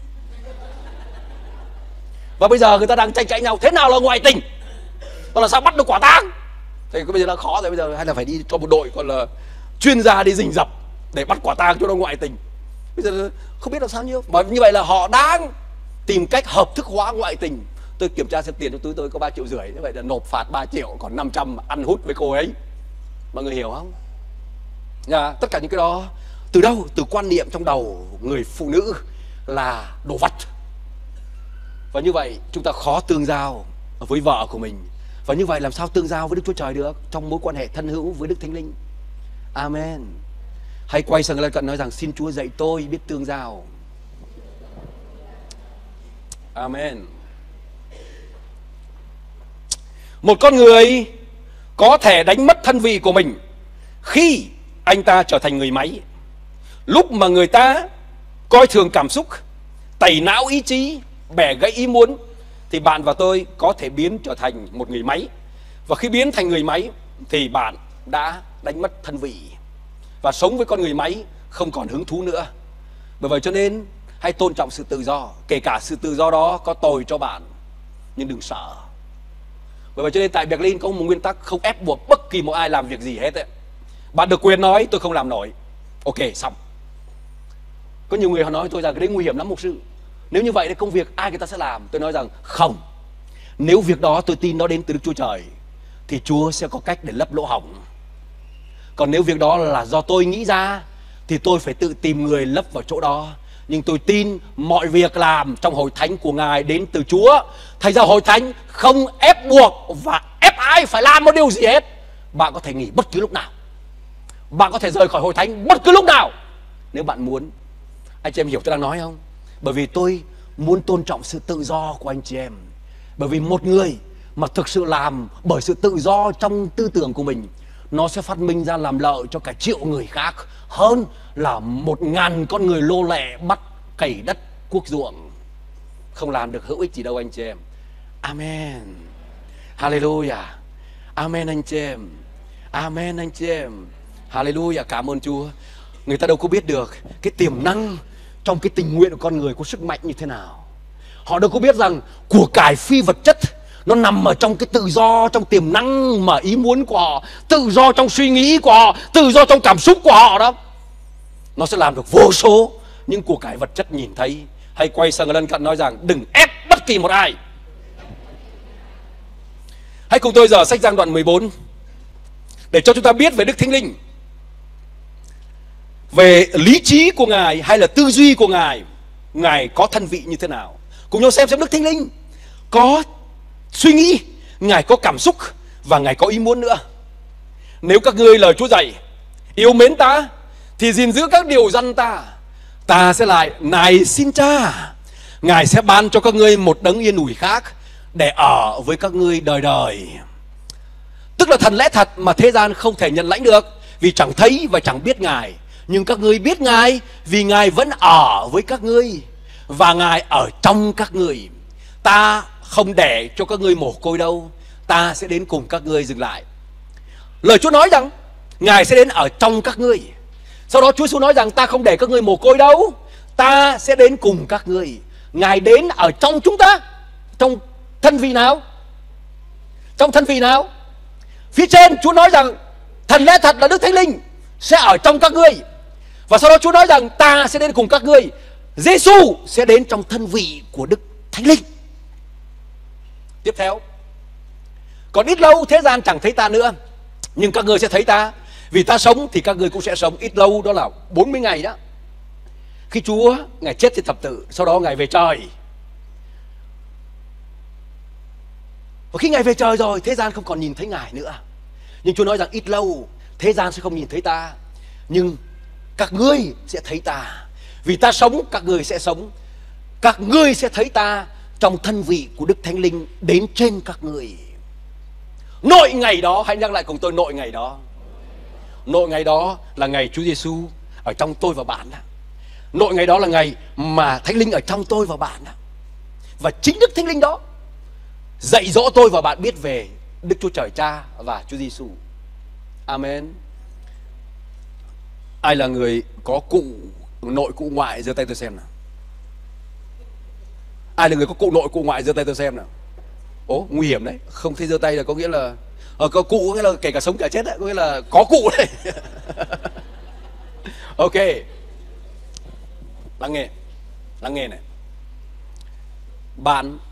Và bây giờ người ta đang tranh cãi nhau thế nào là ngoại tình, còn là sao bắt được quả tang. Thì bây giờ nó khó rồi, bây giờ hay là phải đi cho một đội còn là chuyên gia đi rình rập để bắt quả tang cho nó ngoại tình. Bây giờ không biết làm sao nhiêu. Mà như vậy là họ đang tìm cách hợp thức hóa ngoại tình. Tôi kiểm tra xem tiền trong túi tôi có 3,5 triệu. Như vậy là nộp phạt 3 triệu, còn 500 ăn hút với cô ấy. Mọi người hiểu không? Tất cả những cái đó từ đâu? Từ quan niệm trong đầu người phụ nữ là đồ vật. Và như vậy chúng ta khó tương giao với vợ của mình. Và như vậy làm sao tương giao với Đức Chúa Trời được trong mối quan hệ thân hữu với Đức Thánh Linh? Amen. Hãy quay sang lân cận nói rằng xin Chúa dạy tôi biết tương giao. Amen. Một con người có thể đánh mất thân vị của mình khi anh ta trở thành người máy. Lúc mà người ta coi thường cảm xúc, tẩy não ý chí, bẻ gãy ý muốn, thì bạn và tôi có thể biến trở thành một người máy. Và khi biến thành người máy thì bạn đã đánh mất thân vị và sống với con người máy không còn hứng thú nữa. Bởi vậy cho nên hãy tôn trọng sự tự do, kể cả sự tự do đó có tồi cho bạn, nhưng đừng sợ. Bởi vậy cho nên tại Berlin có một nguyên tắc không ép buộc bất kỳ một ai làm việc gì hết ấy. Bạn được quyền nói tôi không làm nổi, ok xong. Có nhiều người họ nói tôi rằng cái đấy nguy hiểm lắm mục sư, nếu như vậy thì công việc ai người ta sẽ làm. Tôi nói rằng không, nếu việc đó tôi tin nó đến từ Đức Chúa Trời thì Chúa sẽ có cách để lấp lỗ hổng. Còn nếu việc đó là do tôi nghĩ ra thì tôi phải tự tìm người lấp vào chỗ đó. Nhưng tôi tin mọi việc làm trong hội thánh của Ngài đến từ Chúa. Thành ra hội thánh không ép buộc và ép ai phải làm một điều gì hết. Bạn có thể nghỉ bất cứ lúc nào, bạn có thể rời khỏi hội thánh bất cứ lúc nào nếu bạn muốn. Anh chị em hiểu tôi đang nói không? Bởi vì tôi muốn tôn trọng sự tự do của anh chị em. Bởi vì một người mà thực sự làm bởi sự tự do trong tư tưởng của mình, nó sẽ phát minh ra làm lợi cho cả triệu người khác, hơn là 1000 con người lô lệ bắt cày đất cuốc ruộng, không làm được hữu ích gì đâu anh chị em. Amen. Hallelujah. Amen anh chị em. Amen anh chị em. Hallelujah. Cảm ơn Chúa. Người ta đâu có biết được cái tiềm năng trong cái tình nguyện của con người có sức mạnh như thế nào. Họ đâu có biết rằng của cải phi vật chất nó nằm ở trong cái tự do, trong tiềm năng mà ý muốn của họ, tự do trong suy nghĩ của họ, tự do trong cảm xúc của họ đó. Nó sẽ làm được vô số những của cải vật chất nhìn thấy. Hay quay sang người lân cận nói rằng đừng ép bất kỳ một ai. Hãy cùng tôi giờ sách Giăng đoạn 14 để cho chúng ta biết về Đức Thánh Linh, về lý trí của Ngài hay là tư duy của Ngài, Ngài có thân vị như thế nào. Cùng nhau xem Đức Thánh Linh có suy nghĩ, Ngài có cảm xúc và Ngài có ý muốn nữa. Nếu các ngươi lời Chúa dạy yêu mến ta thì gìn giữ các điều răn ta, ta sẽ lại này xin Cha, Ngài sẽ ban cho các ngươi một đấng yên ủi khác để ở với các ngươi đời đời. Tức là thần lẽ thật mà thế gian không thể nhận lãnh được, vì chẳng thấy và chẳng biết Ngài. Nhưng các ngươi biết Ngài, vì Ngài vẫn ở với các ngươi và Ngài ở trong các ngươi. Ta không để cho các ngươi mồ côi đâu, ta sẽ đến cùng các ngươi. Dừng lại. Lời Chúa nói rằng Ngài sẽ đến ở trong các ngươi. Sau đó Chúa Giêsu nói rằng ta không để các ngươi mồ côi đâu, ta sẽ đến cùng các ngươi. Ngài đến ở trong chúng ta. Trong thân vị nào? Trong thân vị nào? Phía trên Chúa nói rằng thần lẽ thật là Đức Thánh Linh sẽ ở trong các ngươi. Và sau đó Chúa nói rằng ta sẽ đến cùng các ngươi. Giêsu sẽ đến trong thân vị của Đức Thánh Linh. Tiếp theo, còn ít lâu thế gian chẳng thấy ta nữa, nhưng các ngươi sẽ thấy ta. Vì ta sống thì các ngươi cũng sẽ sống. Ít lâu đó là 40 ngày đó. Khi Chúa Ngài chết trên thập tự, sau đó Ngài về trời. Và khi Ngài về trời rồi, thế gian không còn nhìn thấy Ngài nữa. Nhưng Chúa nói rằng ít lâu thế gian sẽ không nhìn thấy ta, nhưng các ngươi sẽ thấy ta. Vì ta sống, các ngươi sẽ sống. Các ngươi sẽ thấy ta trong thân vị của Đức Thánh Linh đến trên các ngươi. Nội ngày đó, hãy nhắc lại cùng tôi, nội ngày đó. Nội ngày đó là ngày Chúa Giêsu ở trong tôi và bạn đó. Nội ngày đó là ngày mà Thánh Linh ở trong tôi và bạn đó. Và chính Đức Thánh Linh đó dạy dỗ tôi và bạn biết về Đức Chúa Trời Cha và Chúa Giêsu. Amen. Ai là người có cụ nội cụ ngoại giơ tay tôi xem nào. Ai là người có cụ nội cụ ngoại giơ tay tôi xem nào. Ố, nguy hiểm đấy. Không thấy giơ tay là có nghĩa là có cụ, có nghĩa là kể cả sống cả chết đấy, có nghĩa là có cụ đấy. Ok. Lắng nghe này. Bạn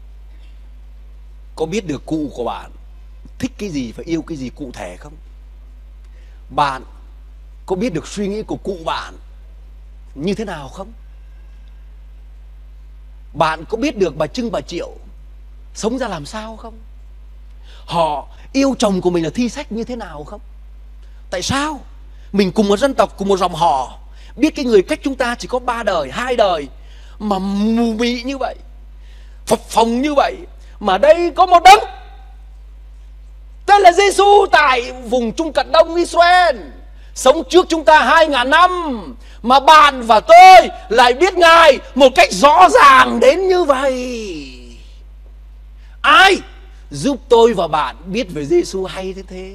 có biết được cụ của bạn thích cái gì và yêu cái gì cụ thể không? Bạn có biết được suy nghĩ của cụ bạn như thế nào không? Bạn có biết được bà Trưng bà Triệu sống ra làm sao không? Họ yêu chồng của mình là thi sách như thế nào không? Tại sao? Mình cùng một dân tộc, cùng một dòng họ, biết cái người cách chúng ta chỉ có 3 đời, 2 đời mà mù mị như vậy, phập phồng như vậy. Mà đây có một đấng tên là Giêsu tại vùng Trung Cận Đông Israel, sống trước chúng ta 2000 năm, mà bạn và tôi lại biết Ngài một cách rõ ràng đến như vậy. Ai giúp tôi và bạn biết về Giêsu hay thế thế?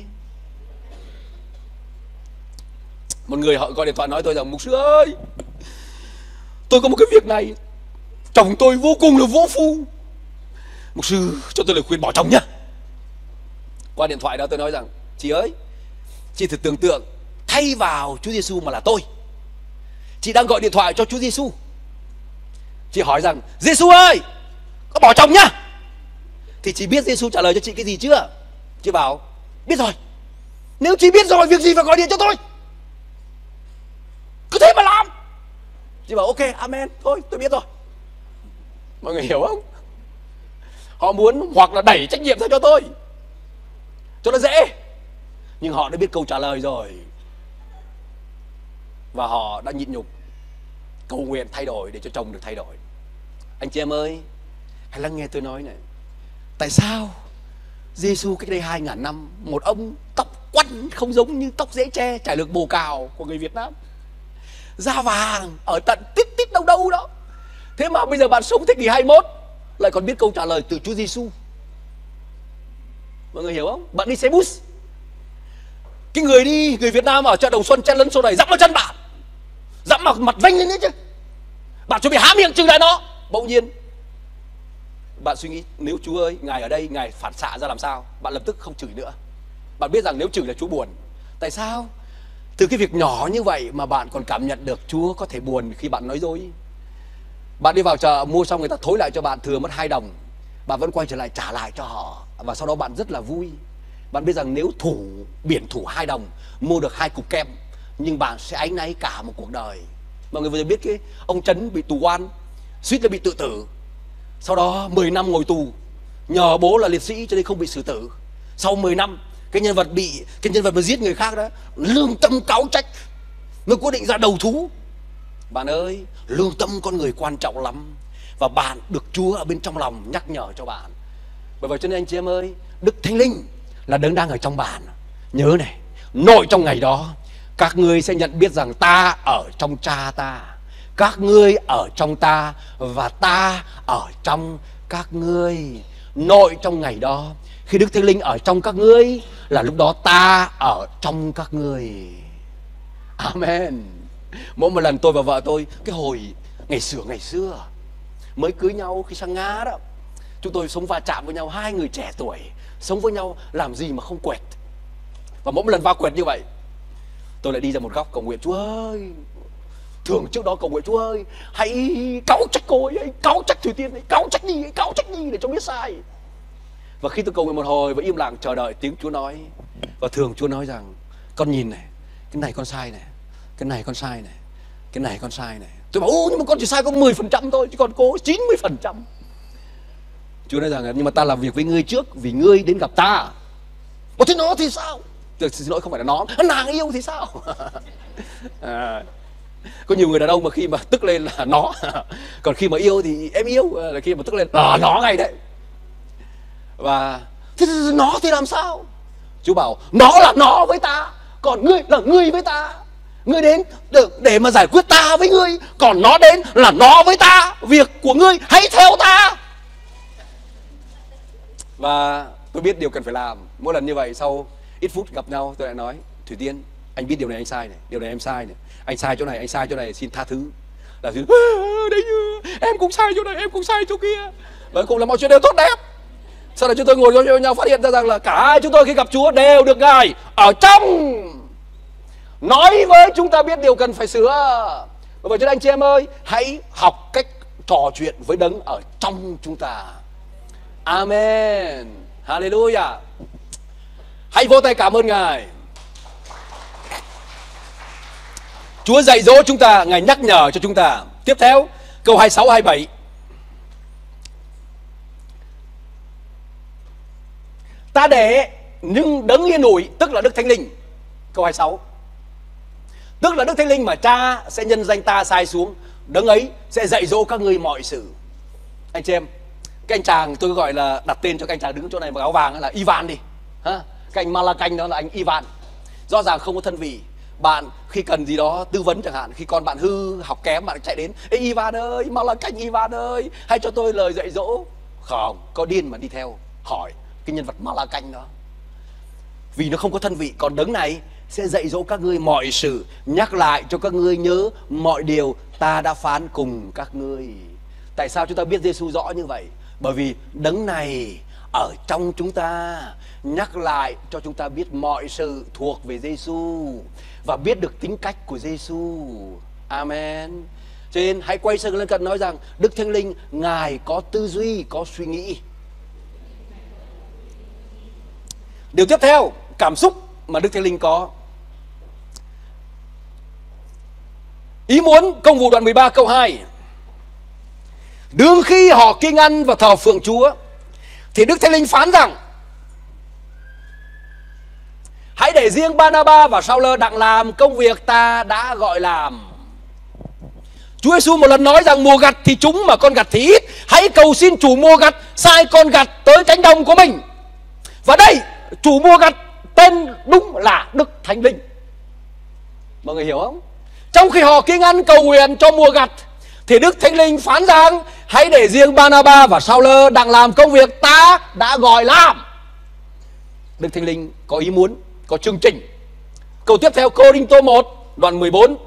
Một người họ gọi điện thoại nói tôi rằng: mục sư ơi, tôi có một cái việc này, chồng tôi vô cùng là vũ phu, mục sư cho tôi lời khuyên bỏ chồng nhá. Qua điện thoại đó tôi nói rằng: chị ơi, chị thử tưởng tượng thay vào Chúa Giêsu mà là tôi, chị đang gọi điện thoại cho Chúa Giêsu. Chị hỏi rằng: Giêsu ơi, có bỏ chồng nhá? Thì chị biết Giêsu trả lời cho chị cái gì chưa? Chị bảo: biết rồi. Nếu chị biết rồi, việc gì phải gọi điện cho tôi? Cứ thế mà làm. Chị bảo: ok, amen, thôi tôi biết rồi. Mọi người hiểu không? Họ muốn hoặc là đẩy trách nhiệm ra cho tôi cho nó dễ, nhưng họ đã biết câu trả lời rồi, và họ đã nhịn nhục cầu nguyện thay đổi để cho chồng được thay đổi. Anh chị em ơi, hãy lắng nghe tôi nói này. Tại sao Giêsu cách đây 2000 năm, một ông tóc quăn không giống như tóc dễ che, chải lược bồ cào của người Việt Nam, da vàng ở tận tít tít đâu đâu đó, thế mà bây giờ bạn sống thế kỷ 21 lại còn biết câu trả lời từ Chúa Giêsu? Mọi người hiểu không? Bạn đi xe bus, cái người Việt Nam ở chợ Đồng Xuân chen lấn số này dẫm vào chân bạn, dẫm vào mặt vênh lên đấy chứ, bạn chuẩn bị há miệng chửi lại nó. Bỗng nhiên bạn suy nghĩ: nếu Chúa ơi, Ngài ở đây, Ngài phản xạ ra làm sao? Bạn lập tức không chửi nữa. Bạn biết rằng nếu chửi là Chúa buồn. Tại sao? Từ cái việc nhỏ như vậy mà bạn còn cảm nhận được Chúa có thể buồn khi bạn nói dối. Bạn đi vào chợ mua xong người ta thối lại cho bạn thừa mất 2 đồng, bạn vẫn quay trở lại trả lại cho họ, và sau đó bạn rất là vui. Bạn biết rằng nếu biển thủ 2 đồng mua được 2 cục kem, nhưng bạn sẽ áy náy cả một cuộc đời. Mọi người vừa biết cái ông Trấn bị tù oan, suýt là bị tự tử, sau đó 10 năm ngồi tù, nhờ bố là liệt sĩ cho nên không bị xử tử. Sau 10 năm, cái nhân vật mà giết người khác đó lương tâm cáu trách, mới quyết định ra đầu thú. Bạn ơi, lương tâm con người quan trọng lắm, và bạn được Chúa ở bên trong lòng nhắc nhở cho bạn. Bởi vậy cho nên anh chị em ơi, Đức Thánh Linh là đấng đang ở trong bạn. Nhớ này, nội trong ngày đó các ngươi sẽ nhận biết rằng ta ở trong Cha ta, các ngươi ở trong ta và ta ở trong các ngươi. Nội trong ngày đó, khi Đức Thánh Linh ở trong các ngươi là lúc đó ta ở trong các ngươi. Amen. Mỗi một lần tôi và vợ tôi, cái hồi ngày xưa mới cưới nhau khi sang Nga đó, chúng tôi sống va chạm với nhau, 2 người trẻ tuổi sống với nhau làm gì mà không quẹt. Và mỗi một lần va quẹt như vậy, tôi lại đi ra một góc cầu nguyện: Chúa ơi, thường trước đó cầu nguyện: Chúa ơi, hãy cáu trách cô ấy, hãy cáu trách Thủy Tiên ấy, cáu trách đi để cho biết sai. Và khi tôi cầu nguyện một hồi và im lặng chờ đợi tiếng Chúa nói, và thường Chúa nói rằng: con nhìn này, cái này con sai này, cái này con sai này, cái này con sai này. Tôi bảo: ô, nhưng mà con chỉ sai có 10% thôi, chứ còn cô 90%. Chúa nói rằng: nhưng mà ta làm việc với ngươi trước, vì ngươi đến gặp ta. Ủa thế nó thì sao? Tôi xin lỗi, không phải là nó, nàng yêu thì sao? Có nhiều người đàn ông mà khi mà tức lên là nó, còn khi mà yêu thì em yêu, là khi mà tức lên là nó ngay đấy. Và thế nó thì làm sao? Chúa bảo: nó là nó với ta, còn ngươi là ngươi với ta. Ngươi đến để mà giải quyết ta với ngươi, còn nó đến là nó với ta. Việc của ngươi hãy theo ta. Và tôi biết điều cần phải làm. Mỗi lần như vậy, sau ít phút gặp nhau, tôi lại nói: Thủy Tiên, anh biết điều này anh sai này, điều này em sai này, anh sai chỗ này, xin tha thứ. Là thứ đấy, em cũng sai chỗ này, em cũng sai chỗ kia, và cùng là mọi chuyện đều tốt đẹp. Sau đó chúng tôi ngồi với nhau phát hiện ra rằng là cả hai chúng tôi khi gặp Chúa đều được Ngài ở trong nói với chúng ta biết điều cần phải sửa. Bởi vậy cho nên anh chị em ơi, hãy học cách trò chuyện với đấng ở trong chúng ta. Amen. Hallelujah. Hãy vỗ tay cảm ơn Ngài. Chúa dạy dỗ chúng ta, Ngài nhắc nhở cho chúng ta. Tiếp theo câu 26 27. Ta để nhưng đấng yên ủi, tức là Đức Thánh Linh. Câu 26. Tức là Đức Thánh Linh mà Cha sẽ nhân danh ta sai xuống, đấng ấy sẽ dạy dỗ các ngươi mọi sự. Anh chị em, cái anh chàng tôi gọi là đặt tên cho cái anh chàng đứng chỗ này mặc áo vàng là Ivan đi ha. Cái anh Malakanh đó là anh Ivan. Rõ ràng không có thân vị. Bạn khi cần gì đó tư vấn chẳng hạn, khi con bạn hư học kém bạn chạy đến: ê Ivan ơi, Malakanh Ivan ơi, hãy cho tôi lời dạy dỗ. Không, có điên mà đi theo hỏi cái nhân vật Malakanh đó, vì nó không có thân vị. Còn đấng này sẽ dạy dỗ các ngươi mọi sự, nhắc lại cho các ngươi nhớ mọi điều ta đã phán cùng các ngươi. Tại sao chúng ta biết Giêsu rõ như vậy? Bởi vì đấng này ở trong chúng ta, nhắc lại cho chúng ta biết mọi sự thuộc về Giêsu và biết được tính cách của Giêsu. Amen. Cho nên hãy quay sang lân cận nói rằng Đức Thánh Linh Ngài có tư duy, có suy nghĩ. Điều tiếp theo, cảm xúc mà Đức Thánh Linh có. Ý muốn, công vụ đoạn 13 câu 2. Đương khi họ kiêng ăn và thờ phượng Chúa, thì Đức Thánh Linh phán rằng: hãy để riêng Barnaba và Sao-lơ đặng làm công việc ta đã gọi làm. Chúa Giêsu một lần nói rằng mùa gặt thì chúng mà con gặt thì ít, hãy cầu xin chủ mùa gặt sai con gặt tới cánh đồng của mình. Và đây, chủ mùa gặt tên đúng là Đức Thánh Linh. Mọi người hiểu không? Trong khi họ kiêng ăn cầu nguyện cho mùa gặt, thì Đức Thánh Linh phán rằng hãy để riêng Barnaba và Sao-lơ đặng làm công việc ta đã gọi làm. Đức Thánh Linh có ý muốn, có chương trình. Câu tiếp theo, Cô-rinh-tô 1 đoạn 14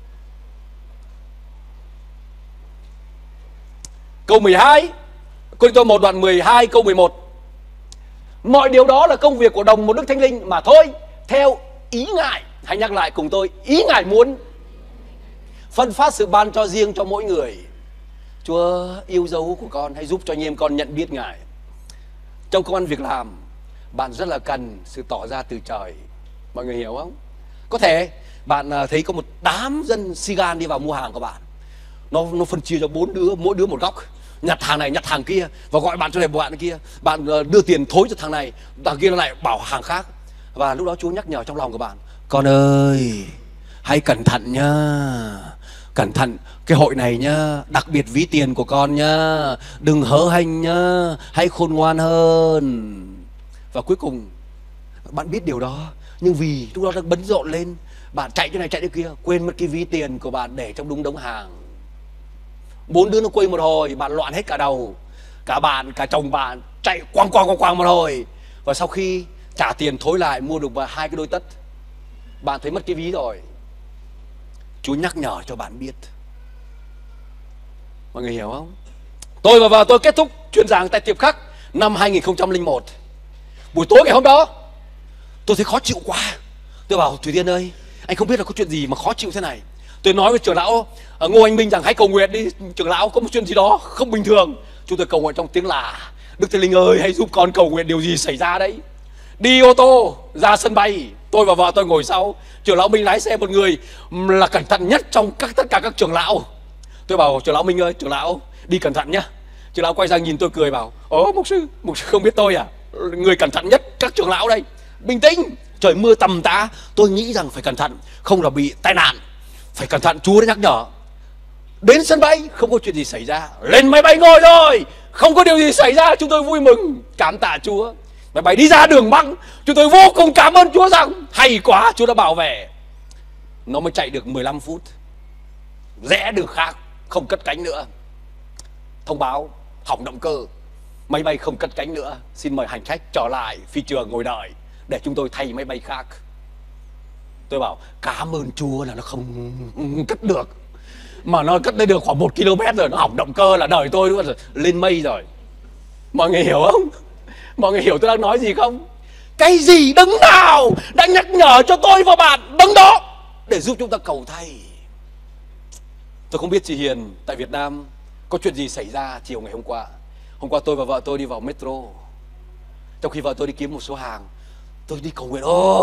câu 12, Cô-rinh-tô 1 đoạn 12 câu 11. Mọi điều đó là công việc của đồng một Đức Thánh Linh mà thôi, theo ý Ngài. Hãy nhắc lại cùng tôi: ý Ngài muốn phân phát sự ban cho riêng cho mỗi người. Chúa yêu dấu của con, hãy giúp cho anh em con nhận biết Ngài. Trong công ăn việc làm, bạn rất là cần sự tỏ ra từ trời. Mọi người hiểu không? Có thể bạn thấy có một đám dân Sigan đi vào mua hàng của bạn. Nó phân chia cho 4 đứa, mỗi đứa một góc, nhặt hàng này nhặt hàng kia, và gọi bạn cho này bạn kia. Bạn đưa tiền thối cho thằng này, thằng kia nó lại bảo hàng khác. Và lúc đó Chúa nhắc nhở trong lòng của bạn: con ơi, hãy cẩn thận nhá, cẩn thận cái hội này nhá, đặc biệt ví tiền của con nhá, đừng hớ hênh nhá, hãy khôn ngoan hơn. Và cuối cùng bạn biết điều đó, nhưng vì lúc đó đang bấn rộn lên, bạn chạy chỗ này chạy chỗ kia, quên mất cái ví tiền của bạn để trong đúng đống hàng. 4 đứa nó quay một hồi, bạn loạn hết cả đầu. Cả bạn, cả chồng bạn chạy quăng một hồi. Và sau khi trả tiền thối lại mua được 2 cái đôi tất, bạn thấy mất cái ví rồi. Chúa nhắc nhở cho bạn biết. Mọi người hiểu không? Tôi và vợ tôi kết thúc chuyến giảng tại Tiệp Khắc năm 2001. Buổi tối ngày hôm đó, tôi thấy khó chịu quá. Tôi bảo Thủy Tiên ơi, anh không biết là có chuyện gì mà khó chịu thế này. Tôi nói với trưởng lão Ngô Anh Minh rằng hãy cầu nguyện đi, trưởng lão có một chuyện gì đó không bình thường. Chúng tôi cầu nguyện trong tiếng là: Đức Thánh Linh ơi, hãy giúp con cầu nguyện điều gì xảy ra đấy. Đi ô tô ra sân bay, tôi và vợ tôi ngồi sau, trưởng lão Minh lái xe, một người là cẩn thận nhất trong tất cả các trưởng lão. Tôi bảo trưởng lão Minh ơi, trưởng lão đi cẩn thận nhá. Trưởng lão quay sang nhìn tôi cười bảo: ố mục sư không biết tôi à? Người cẩn thận nhất các trưởng lão đây. Bình tĩnh, trời mưa tầm tã, tôi nghĩ rằng phải cẩn thận, không là bị tai nạn. Phải cẩn thận, Chúa đã nhắc nhở. Đến sân bay không có chuyện gì xảy ra, lên máy bay ngồi rồi, không có điều gì xảy ra. Chúng tôi vui mừng, cảm tạ Chúa. Máy bay đi ra đường băng, chúng tôi vô cùng cảm ơn Chúa rằng hay quá, Chúa đã bảo vệ. Nó mới chạy được 15 phút, rẽ đường khác, không cất cánh nữa. Thông báo hỏng động cơ, máy bay không cất cánh nữa, xin mời hành khách trở lại phi trường ngồi đợi để chúng tôi thay máy bay khác. Tôi bảo cảm ơn Chúa là nó không cất được, mà nó cất lên được khoảng 1 km rồi nó hỏng động cơ là đời tôi rồi, lên mây rồi. Mọi người hiểu không? Mọi người hiểu tôi đang nói gì không? Cái gì đấng nào đã nhắc nhở cho tôi và bạn, đấng đó để giúp chúng ta cầu thay. Tôi không biết chị Hiền tại Việt Nam có chuyện gì xảy ra chiều ngày hôm qua. Hôm qua tôi và vợ tôi đi vào metro, trong khi vợ tôi đi kiếm một số hàng, tôi đi cầu nguyện: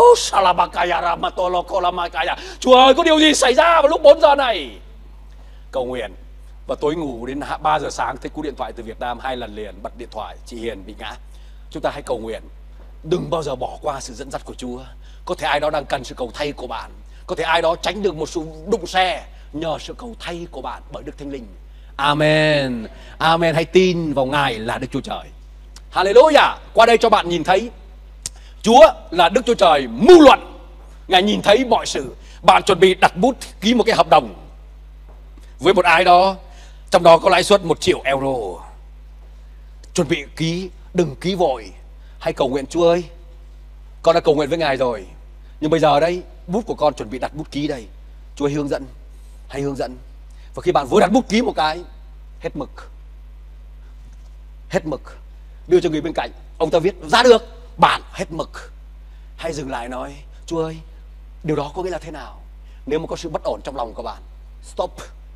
Chúa ơi, có điều gì xảy ra vào lúc 4 giờ này? Cầu nguyện và tối ngủ đến 3 giờ sáng thấy cú điện thoại từ Việt Nam 2 lần liền, bật điện thoại: chị Hiền bị ngã. Chúng ta hãy cầu nguyện. Đừng bao giờ bỏ qua sự dẫn dắt của Chúa. Có thể ai đó đang cần sự cầu thay của bạn. Có thể ai đó tránh được một sự đụng xe nhờ sự cầu thay của bạn bởi Đức Thánh Linh. Amen. Amen. Hãy tin vào Ngài là Đức Chúa Trời. Hallelujah. Qua đây cho bạn nhìn thấy Chúa là Đức Chúa Trời mưu luận. Ngài nhìn thấy mọi sự. Bạn chuẩn bị đặt bút ký một cái hợp đồng với một ai đó, trong đó có lãi suất 1 triệu euro. Chuẩn bị ký, đừng ký vội. Hãy cầu nguyện: Chúa ơi, con đã cầu nguyện với Ngài rồi, nhưng bây giờ đây, bút của con chuẩn bị đặt bút ký đây. Chúa hãy hướng dẫn, hãy hướng dẫn. Và khi bạn vừa đặt bút ký một cái, hết mực, hết mực, đưa cho người bên cạnh, ông ta viết ra được, bạn hết mực. Hãy dừng lại nói: Chúa ơi, điều đó có nghĩa là thế nào? Nếu mà có sự bất ổn trong lòng của bạn, stop,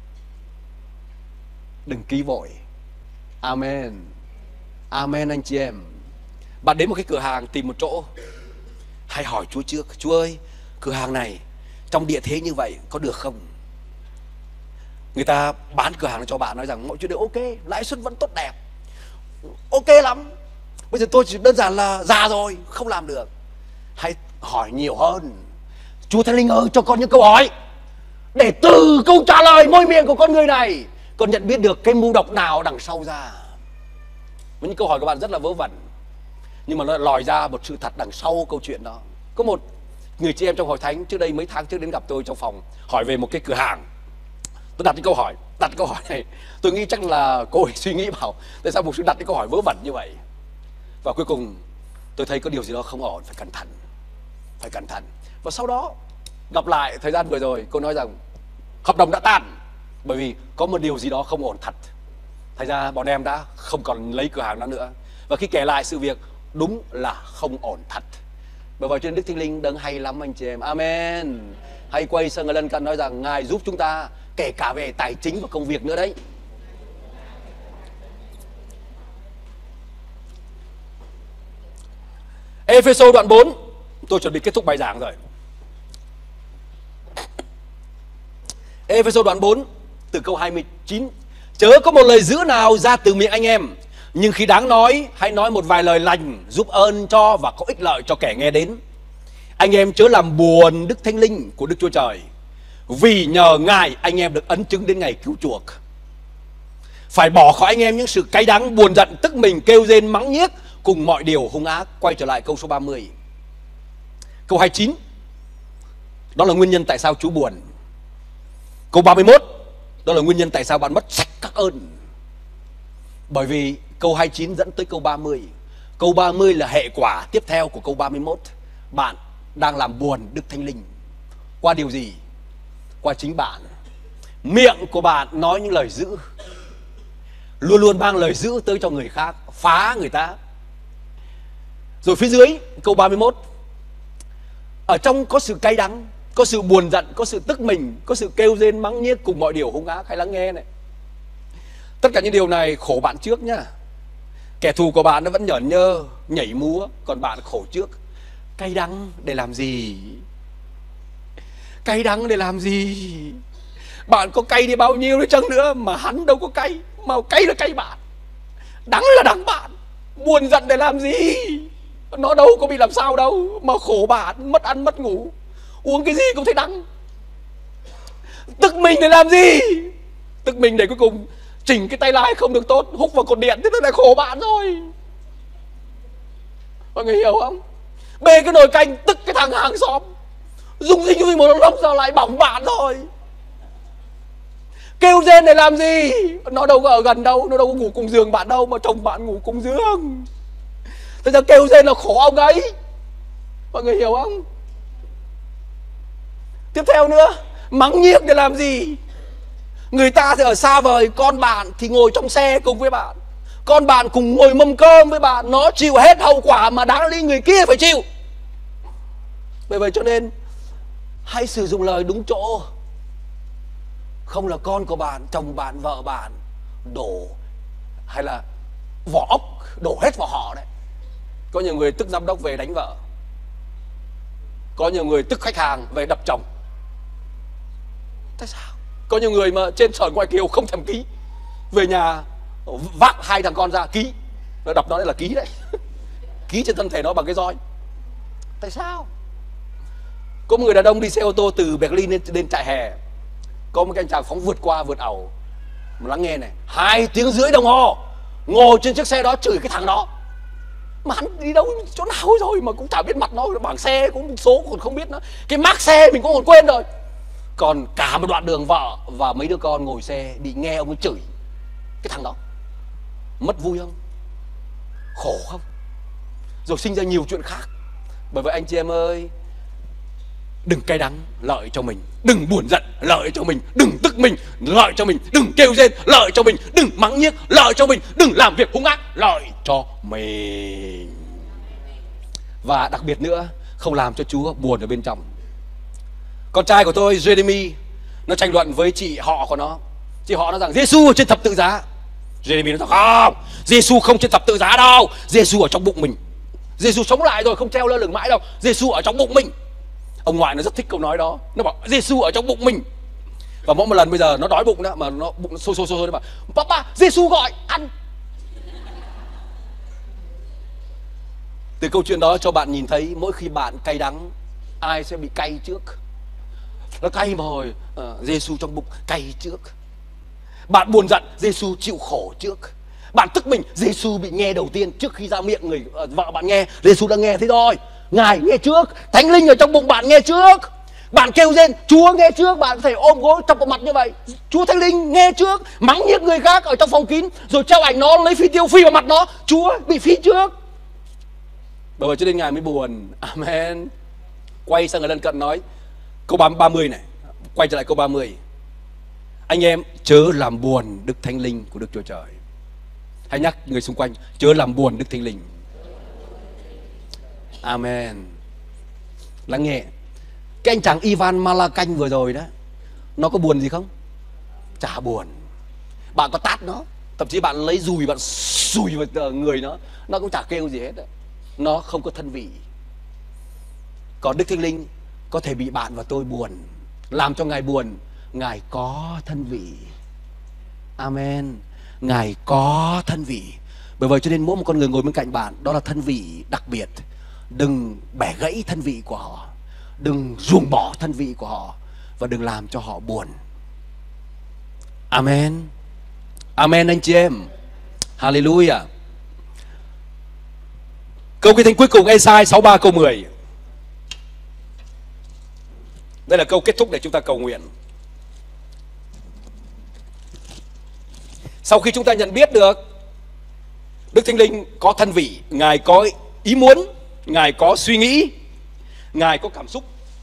đừng ký vội. Amen. Amen anh chị em. Bạn đến một cái cửa hàng tìm một chỗ, hãy hỏi Chúa trước: Chúa ơi, cửa hàng này trong địa thế như vậy có được không? Người ta bán cửa hàng cho bạn nói rằng mọi chuyện đều ok, lãi suất vẫn tốt đẹp, ok lắm. Bây giờ tôi chỉ đơn giản là già rồi, không làm được. Hãy hỏi nhiều hơn: Chúa Thánh Linh ơi, cho con những câu hỏi, để từ câu trả lời môi miệng của con người này, con nhận biết được cái mưu độc nào đằng sau ra. Những câu hỏi của bạn rất là vớ vẩn, nhưng mà nó lòi ra một sự thật đằng sau câu chuyện đó. Có một người chị em trong hội thánh trước đây mấy tháng trước đến gặp tôi trong phòng, hỏi về một cái cửa hàng. Tôi đặt cái câu hỏi này, tôi nghĩ chắc là cô ấy suy nghĩ bảo tại sao một sự đặt cái câu hỏi vớ vẩn như vậy. Và cuối cùng tôi thấy có điều gì đó không ổn, phải cẩn thận, phải cẩn thận. Và sau đó gặp lại thời gian vừa rồi, cô nói rằng hợp đồng đã tan bởi vì có một điều gì đó không ổn thật. Thành ra bọn em đã không còn lấy cửa hàng đó nữa. Và khi kể lại sự việc, đúng là không ổn thật. Bởi vậy trên Đức Thánh Linh đấng hay lắm anh chị em. Amen. Hãy quay sang người lân cận nói rằng Ngài giúp chúng ta kể cả về tài chính và công việc nữa đấy. Ê-phê-sô đoạn 4. Tôi chuẩn bị kết thúc bài giảng rồi. Ê-phê-sô đoạn 4 từ câu 29. Chớ có một lời dữ nào ra từ miệng anh em, nhưng khi đáng nói, hãy nói một vài lời lành, giúp ơn cho và có ích lợi cho kẻ nghe đến. Anh em chớ làm buồn Đức Thánh Linh của Đức Chúa Trời, vì nhờ Ngài anh em được ấn chứng đến ngày cứu chuộc. Phải bỏ khỏi anh em những sự cay đắng, buồn giận, tức mình, kêu rên, mắng nhiếc cùng mọi điều hung ác. Quay trở lại câu số 30. Câu 29, đó là nguyên nhân tại sao Chúa buồn. Câu 31, đó là nguyên nhân tại sao bạn mất sạch các ơn. Bởi vì câu 29 dẫn tới câu 30. Câu 30 là hệ quả tiếp theo của câu 31. Bạn đang làm buồn Đức Thánh Linh. Qua điều gì? Qua chính bạn. Miệng của bạn nói những lời dữ, luôn luôn mang lời dữ tới cho người khác, phá người ta. Rồi phía dưới câu 31, ở trong có sự cay đắng, có sự buồn giận, có sự tức mình, có sự kêu rên mắng nhiếc cùng mọi điều hung ác. Hãy lắng nghe này. Tất cả những điều này khổ bạn trước nhá. Kẻ thù của bạn nó vẫn nhởn nhơ, nhảy múa, còn bạn khổ trước. Cay đắng để làm gì? Cay đắng để làm gì? Bạn có cay đi bao nhiêu đi chăng nữa mà hắn đâu có cay, mà cay là cay bạn, đắng là đắng bạn. Buồn giận để làm gì? Nó đâu có bị làm sao đâu, mà khổ bạn, mất ăn mất ngủ, uống cái gì cũng thấy đắng. Tức mình để làm gì? Tức mình để cuối cùng chỉnh cái tay lái không được tốt, húc vào cột điện, thế nó lại khổ bạn rồi. Mọi người hiểu không? Bê cái nồi canh tức cái thằng hàng xóm, dùng gì một lúc sao lại bỏng bạn rồi. Kêu rên để làm gì? Nó đâu có ở gần đâu, nó đâu có ngủ cùng giường bạn đâu, mà chồng bạn ngủ cùng giường. Thế giờ kêu rên là khổ ông ấy. Mọi người hiểu không? Tiếp theo nữa, mắng nhiếc để làm gì? Người ta thì ở xa vời, con bạn thì ngồi trong xe cùng với bạn, con bạn cùng ngồi mâm cơm với bạn, nó chịu hết hậu quả mà đáng lý người kia phải chịu. Bởi vậy cho nên hãy sử dụng lời đúng chỗ. Không là con của bạn, chồng bạn, vợ bạn đổ, hay là vỏ ốc đổ hết vào họ đấy. Có nhiều người tức giám đốc về đánh vợ, có nhiều người tức khách hàng về đập chồng. Tại sao? Có nhiều người mà trên Sở Ngoại Kiều không thèm ký, về nhà vác 2 thằng con ra ký, nó đập nó lại là ký đấy. ký trên thân thể nó bằng cái roi. Tại sao? Có một người đàn ông đi xe ô tô từ Berlin lên trại hè, có một cái anh chàng phóng vượt qua vượt ẩu. Mà lắng nghe này, 2 tiếng rưỡi đồng hồ ngồi trên chiếc xe đó chửi cái thằng đó. Mà hắn đi đâu chỗ nào rồi mà cũng chả biết mặt nó, bảng xe cũng số còn không biết nữa, cái mác xe mình cũng còn quên rồi. Còn cả một đoạn đường vợ và mấy đứa con ngồi xe đi nghe ông ấy chửi cái thằng đó. Mất vui không? Khổ không? Rồi sinh ra nhiều chuyện khác. Bởi vậy anh chị em ơi, đừng cay đắng, lợi cho mình. Đừng buồn giận, lợi cho mình. Đừng tức mình, lợi cho mình. Đừng kêu rên, lợi cho mình. Đừng mắng nhiếc, lợi cho mình. Đừng làm việc hung ác, lợi cho mình. Và đặc biệt nữa, không làm cho Chúa buồn ở bên trong. Con trai của tôi, Jeremy, nó tranh luận với chị họ của nó. Chị họ nói rằng Giê-xu ở trên thập tự giá. Jeremy nói rằng không, Giê-xu không trên thập tự giá đâu, Giê-xu ở trong bụng mình. Giê-xu sống lại rồi, không treo lơ lửng mãi đâu, Giê-xu ở trong bụng mình. Ông ngoại nó rất thích câu nói đó. Nó bảo Giê-xu ở trong bụng mình. Và mỗi một lần bây giờ nó đói bụng đó, mà nó bụng sôi nó bảo Papa, Giê-xu gọi ăn. Từ câu chuyện đó cho bạn nhìn thấy mỗi khi bạn cay đắng, ai sẽ bị cay trước. Nó cay mà hồi Giê-xu trong bụng cay trước. Bạn buồn giận, Giê-xu chịu khổ trước. Bạn tức mình, Giê-xu bị nghe đầu tiên trước khi ra miệng người vợ bạn nghe. Giê-xu đã nghe thế rồi, Ngài nghe trước. Thánh linh ở trong bụng bạn nghe trước. Bạn kêu lên, Chúa nghe trước. Bạn có thể ôm gối chọc vào mặt như vậy, Chúa Thánh linh nghe trước. Mắng nhiếc người khác ở trong phòng kín, rồi treo ảnh nó, lấy phi tiêu phi vào mặt nó, Chúa bị phi trước. Bởi vậy cho nên Ngài mới buồn. Amen. Quay sang người lân cận nói câu 30 này. Quay trở lại câu 30. Anh em chớ làm buồn Đức Thánh Linh của Đức Chúa Trời. Hãy nhắc người xung quanh, chớ làm buồn Đức Thánh Linh. Amen. Lắng nghe. Cái anh chàng Ivan Malakanh vừa rồi đó, nó có buồn gì không? Chả buồn. Bạn có tát nó, thậm chí bạn lấy dùi bạn xùi vào người nó cũng chả kêu gì hết đó. Nó không có thân vị. Còn Đức Thánh Linh có thể bị bạn và tôi buồn, làm cho Ngài buồn. Ngài có thân vị. Amen. Ngài có thân vị. Bởi vậy cho nên mỗi một con người ngồi bên cạnh bạn, đó là thân vị đặc biệt. Đừng bẻ gãy thân vị của họ, đừng ruồng bỏ thân vị của họ, và đừng làm cho họ buồn. Amen. Amen anh chị em. Hallelujah. Câu kinh thánh cuối cùng, Ê-sai 63 câu 10. Đây là câu kết thúc để chúng ta cầu nguyện. Sau khi chúng ta nhận biết được Đức Thánh Linh có thân vị, Ngài có ý muốn, Ngài có suy nghĩ, Ngài có cảm xúc.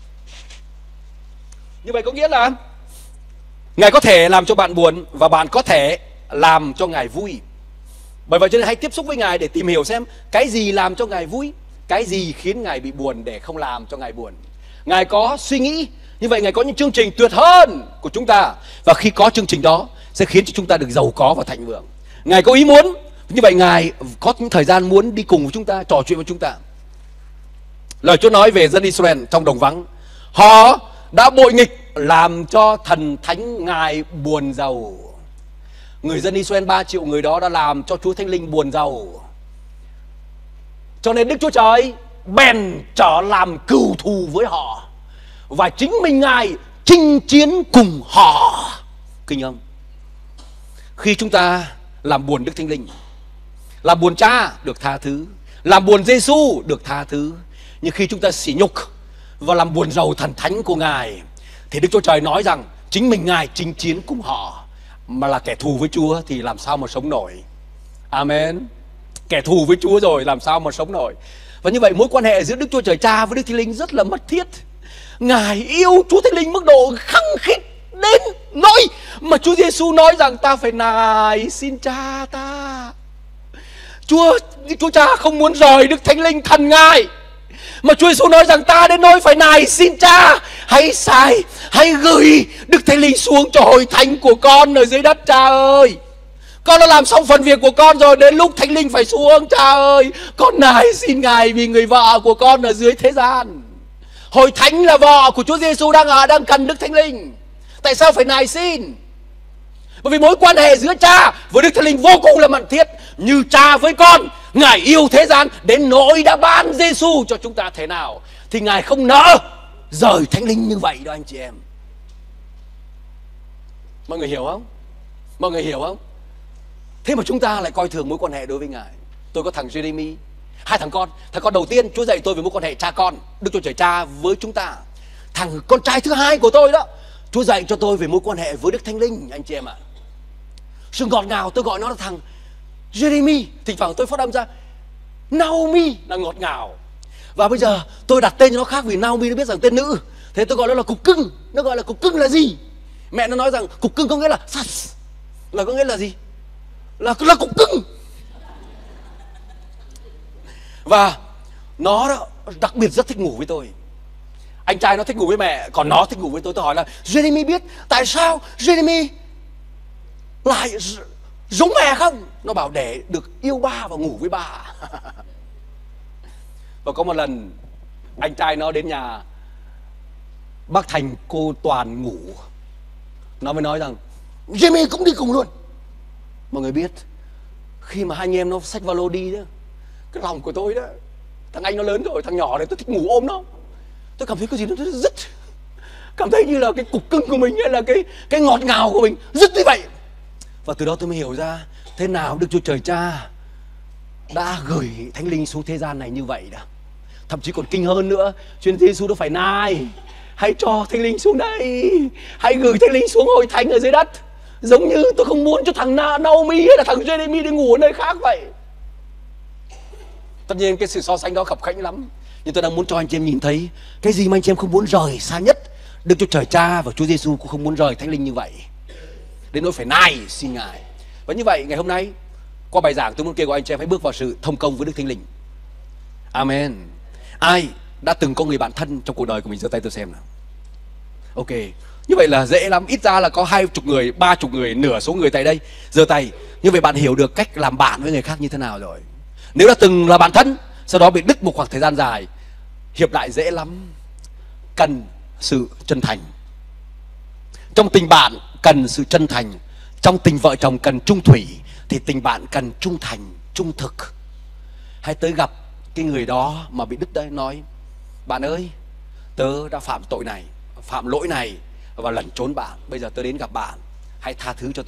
Như vậy có nghĩa là Ngài có thể làm cho bạn buồn, và bạn có thể làm cho Ngài vui. Bởi vậy cho nên hãy tiếp xúc với Ngài để tìm hiểu xem cái gì làm cho Ngài vui, cái gì khiến Ngài bị buồn để không làm cho Ngài buồn. Ngài có suy nghĩ, như vậy Ngài có những chương trình tuyệt hơn của chúng ta, và khi có chương trình đó sẽ khiến cho chúng ta được giàu có và thịnh vượng. Ngài có ý muốn, như vậy Ngài có những thời gian muốn đi cùng với chúng ta, trò chuyện với chúng ta. Lời Chúa nói về dân Israel trong đồng vắng, họ đã bội nghịch làm cho thần thánh Ngài buồn giàu. Người dân Israel 3 triệu người đó đã làm cho Chúa Thánh Linh buồn giàu. Cho nên Đức Chúa Trời bèn trở làm cừu thù với họ, và chính mình Ngài chinh chiến cùng họ. Kinh không? Khi chúng ta làm buồn Đức Thánh Linh, làm buồn Cha được tha thứ, làm buồn Giê-xu được tha thứ. Nhưng khi chúng ta sỉ nhục và làm buồn giàu thần thánh của Ngài, thì Đức Chúa Trời nói rằng chính mình Ngài chinh chiến cùng họ. Mà là kẻ thù với Chúa thì làm sao mà sống nổi. Amen. Kẻ thù với Chúa rồi làm sao mà sống nổi. Và như vậy mối quan hệ giữa Đức Chúa Trời Cha với Đức Thánh Linh rất là mật thiết. Ngài yêu Chúa Thánh Linh mức độ khăng khít đến nỗi mà Chúa Giêsu nói rằng ta phải nài xin Cha ta. Chúa Cha không muốn rời Đức Thánh Linh thần Ngài, mà Chúa Giêsu nói rằng ta đến nỗi phải nài xin Cha hãy gửi Đức Thánh Linh xuống cho hội thánh của con ở dưới đất. Cha ơi, con đã làm xong phần việc của con rồi, đến lúc Thánh Linh phải xuống. Cha ơi, con nài xin Ngài vì người vợ của con ở dưới thế gian. Hội thánh là vợ của Chúa Giêsu đang cần Đức Thánh Linh. Tại sao phải nài xin? Bởi vì mối quan hệ giữa Cha với Đức Thánh Linh vô cùng là mật thiết. Như Cha với con Ngài yêu thế gian đến nỗi đã ban Giêsu cho chúng ta thế nào, thì Ngài không nỡ rời Thánh Linh như vậy đâu anh chị em. Mọi người hiểu không? Mọi người hiểu không? Thế mà chúng ta lại coi thường mối quan hệ đối với Ngài. Tôi có thằng Jeremy, 2 thằng con. Thằng con đầu tiên Chúa dạy tôi về mối quan hệ cha con, Đức Chúa Trời Cha với chúng ta. Thằng con trai thứ hai của tôi đó, Chúa dạy cho tôi về mối quan hệ với Đức Thánh Linh anh chị em ạ. Sự ngọt ngào tôi gọi nó là thằng Jeremy. Thỉnh thoảng tôi phát âm ra Naomi là ngọt ngào. Và bây giờ tôi đặt tên cho nó khác vì Naomi nó biết rằng tên nữ. Thế tôi gọi nó là cục cưng. Nó gọi là cục cưng là gì? Mẹ nó nói rằng cục cưng có nghĩa là sas, là có nghĩa là gì? Là cục cưng. Và nó đó, đặc biệt rất thích ngủ với tôi. Anh trai nó thích ngủ với mẹ, còn nó thích ngủ với tôi. Tôi hỏi là Jeremy biết tại sao Jeremy lại giống mẹ không? Nó bảo để được yêu ba và ngủ với ba. Và có một lần anh trai nó đến nhà bác Thành cô Toàn ngủ, nó mới nói rằng Jimmy cũng đi cùng luôn. Mọi người biết, khi mà hai anh em nó xách valo đi đó, cái lòng của tôi đó, thằng anh nó lớn rồi, thằng nhỏ này tôi thích ngủ ôm nó. Tôi cảm thấy cái gì nó rất cảm thấy như là cái cục cưng của mình, hay là cái ngọt ngào của mình rất như vậy. Và từ đó tôi mới hiểu ra thế nào Đức Chúa Trời Cha đã gửi Thánh Linh xuống thế gian này như vậy đó. Thậm chí còn kinh hơn nữa, Chúa Giêsu nó phải nài hãy cho Thánh Linh xuống đây, hãy gửi Thánh Linh xuống hội thánh ở dưới đất. Giống như tôi không muốn cho thằng Naomi hay là thằng Jeremy đi ngủ ở nơi khác vậy. Tất nhiên cái sự so sánh đó khập khẽnh lắm, nhưng tôi đang muốn cho anh chị em nhìn thấy cái gì mà anh chị em không muốn rời xa nhất. Đức Chúa Trời Cha và Chúa Giêsu cũng không muốn rời Thánh Linh như vậy, đến nỗi phải nài xin Ngài. Và như vậy ngày hôm nay qua bài giảng tôi muốn kêu gọi anh chị em hãy bước vào sự thông công với Đức Thánh Linh. Amen. Ai đã từng có người bạn thân trong cuộc đời của mình, giơ tay tôi xem nào. Ok, như vậy là dễ lắm. Ít ra là có 20 người, 30 người, nửa số người tại đây giơ tay. Như vậy bạn hiểu được cách làm bạn với người khác như thế nào rồi. Nếu đã từng là bạn thân, sau đó bị đứt một khoảng thời gian dài, hiệp lại dễ lắm. Cần sự chân thành. Trong tình bạn cần sự chân thành. Trong tình vợ chồng cần trung thủy, thì tình bạn cần trung thành, trung thực. Hãy tới gặp cái người đó mà bị đứt đấy, nói bạn ơi, tớ đã phạm tội này, phạm lỗi này và lẩn trốn bạn. Bây giờ tớ đến gặp bạn, hãy tha thứ cho tớ.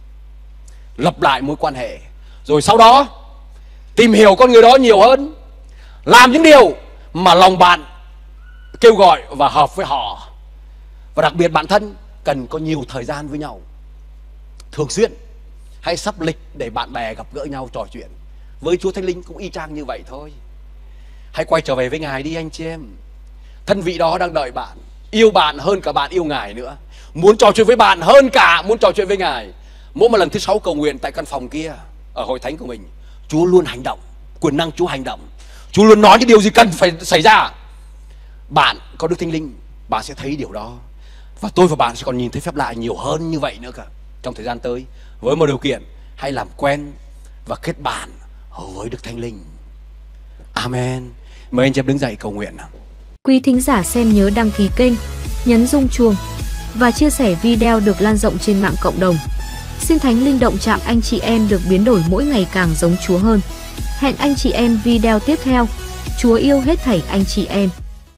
Lập lại mối quan hệ. Rồi sau đó tìm hiểu con người đó nhiều hơn, làm những điều mà lòng bạn kêu gọi và hợp với họ. Và đặc biệt bạn thân cần có nhiều thời gian với nhau, thường xuyên. Hãy sắp lịch để bạn bè gặp gỡ nhau trò chuyện. Với Chúa Thánh Linh cũng y chang như vậy thôi. Hãy quay trở về với Ngài đi anh chị em. Thân vị đó đang đợi bạn, yêu bạn hơn cả bạn yêu Ngài nữa, muốn trò chuyện với bạn hơn cả muốn trò chuyện với Ngài. Mỗi một lần thứ 6 cầu nguyện tại căn phòng kia ở hội thánh của mình, Chúa luôn hành động, quyền năng Chúa hành động. Chúa luôn nói những điều gì cần phải xảy ra. Bạn có Đức Thánh Linh, bạn sẽ thấy điều đó. Và tôi và bạn sẽ còn nhìn thấy phép lạ nhiều hơn như vậy nữa cả trong thời gian tới. Với một điều kiện, hãy làm quen và kết bạn với Đức Thánh Linh. Amen. Mời anh chị em đứng dậy cầu nguyện nào. Quý thính giả xem nhớ đăng ký kênh, nhấn rung chuông và chia sẻ video được lan rộng trên mạng cộng đồng. Xin Thánh Linh động chạm anh chị em được biến đổi mỗi ngày càng giống Chúa hơn. Hẹn anh chị em video tiếp theo. Chúa yêu hết thảy anh chị em.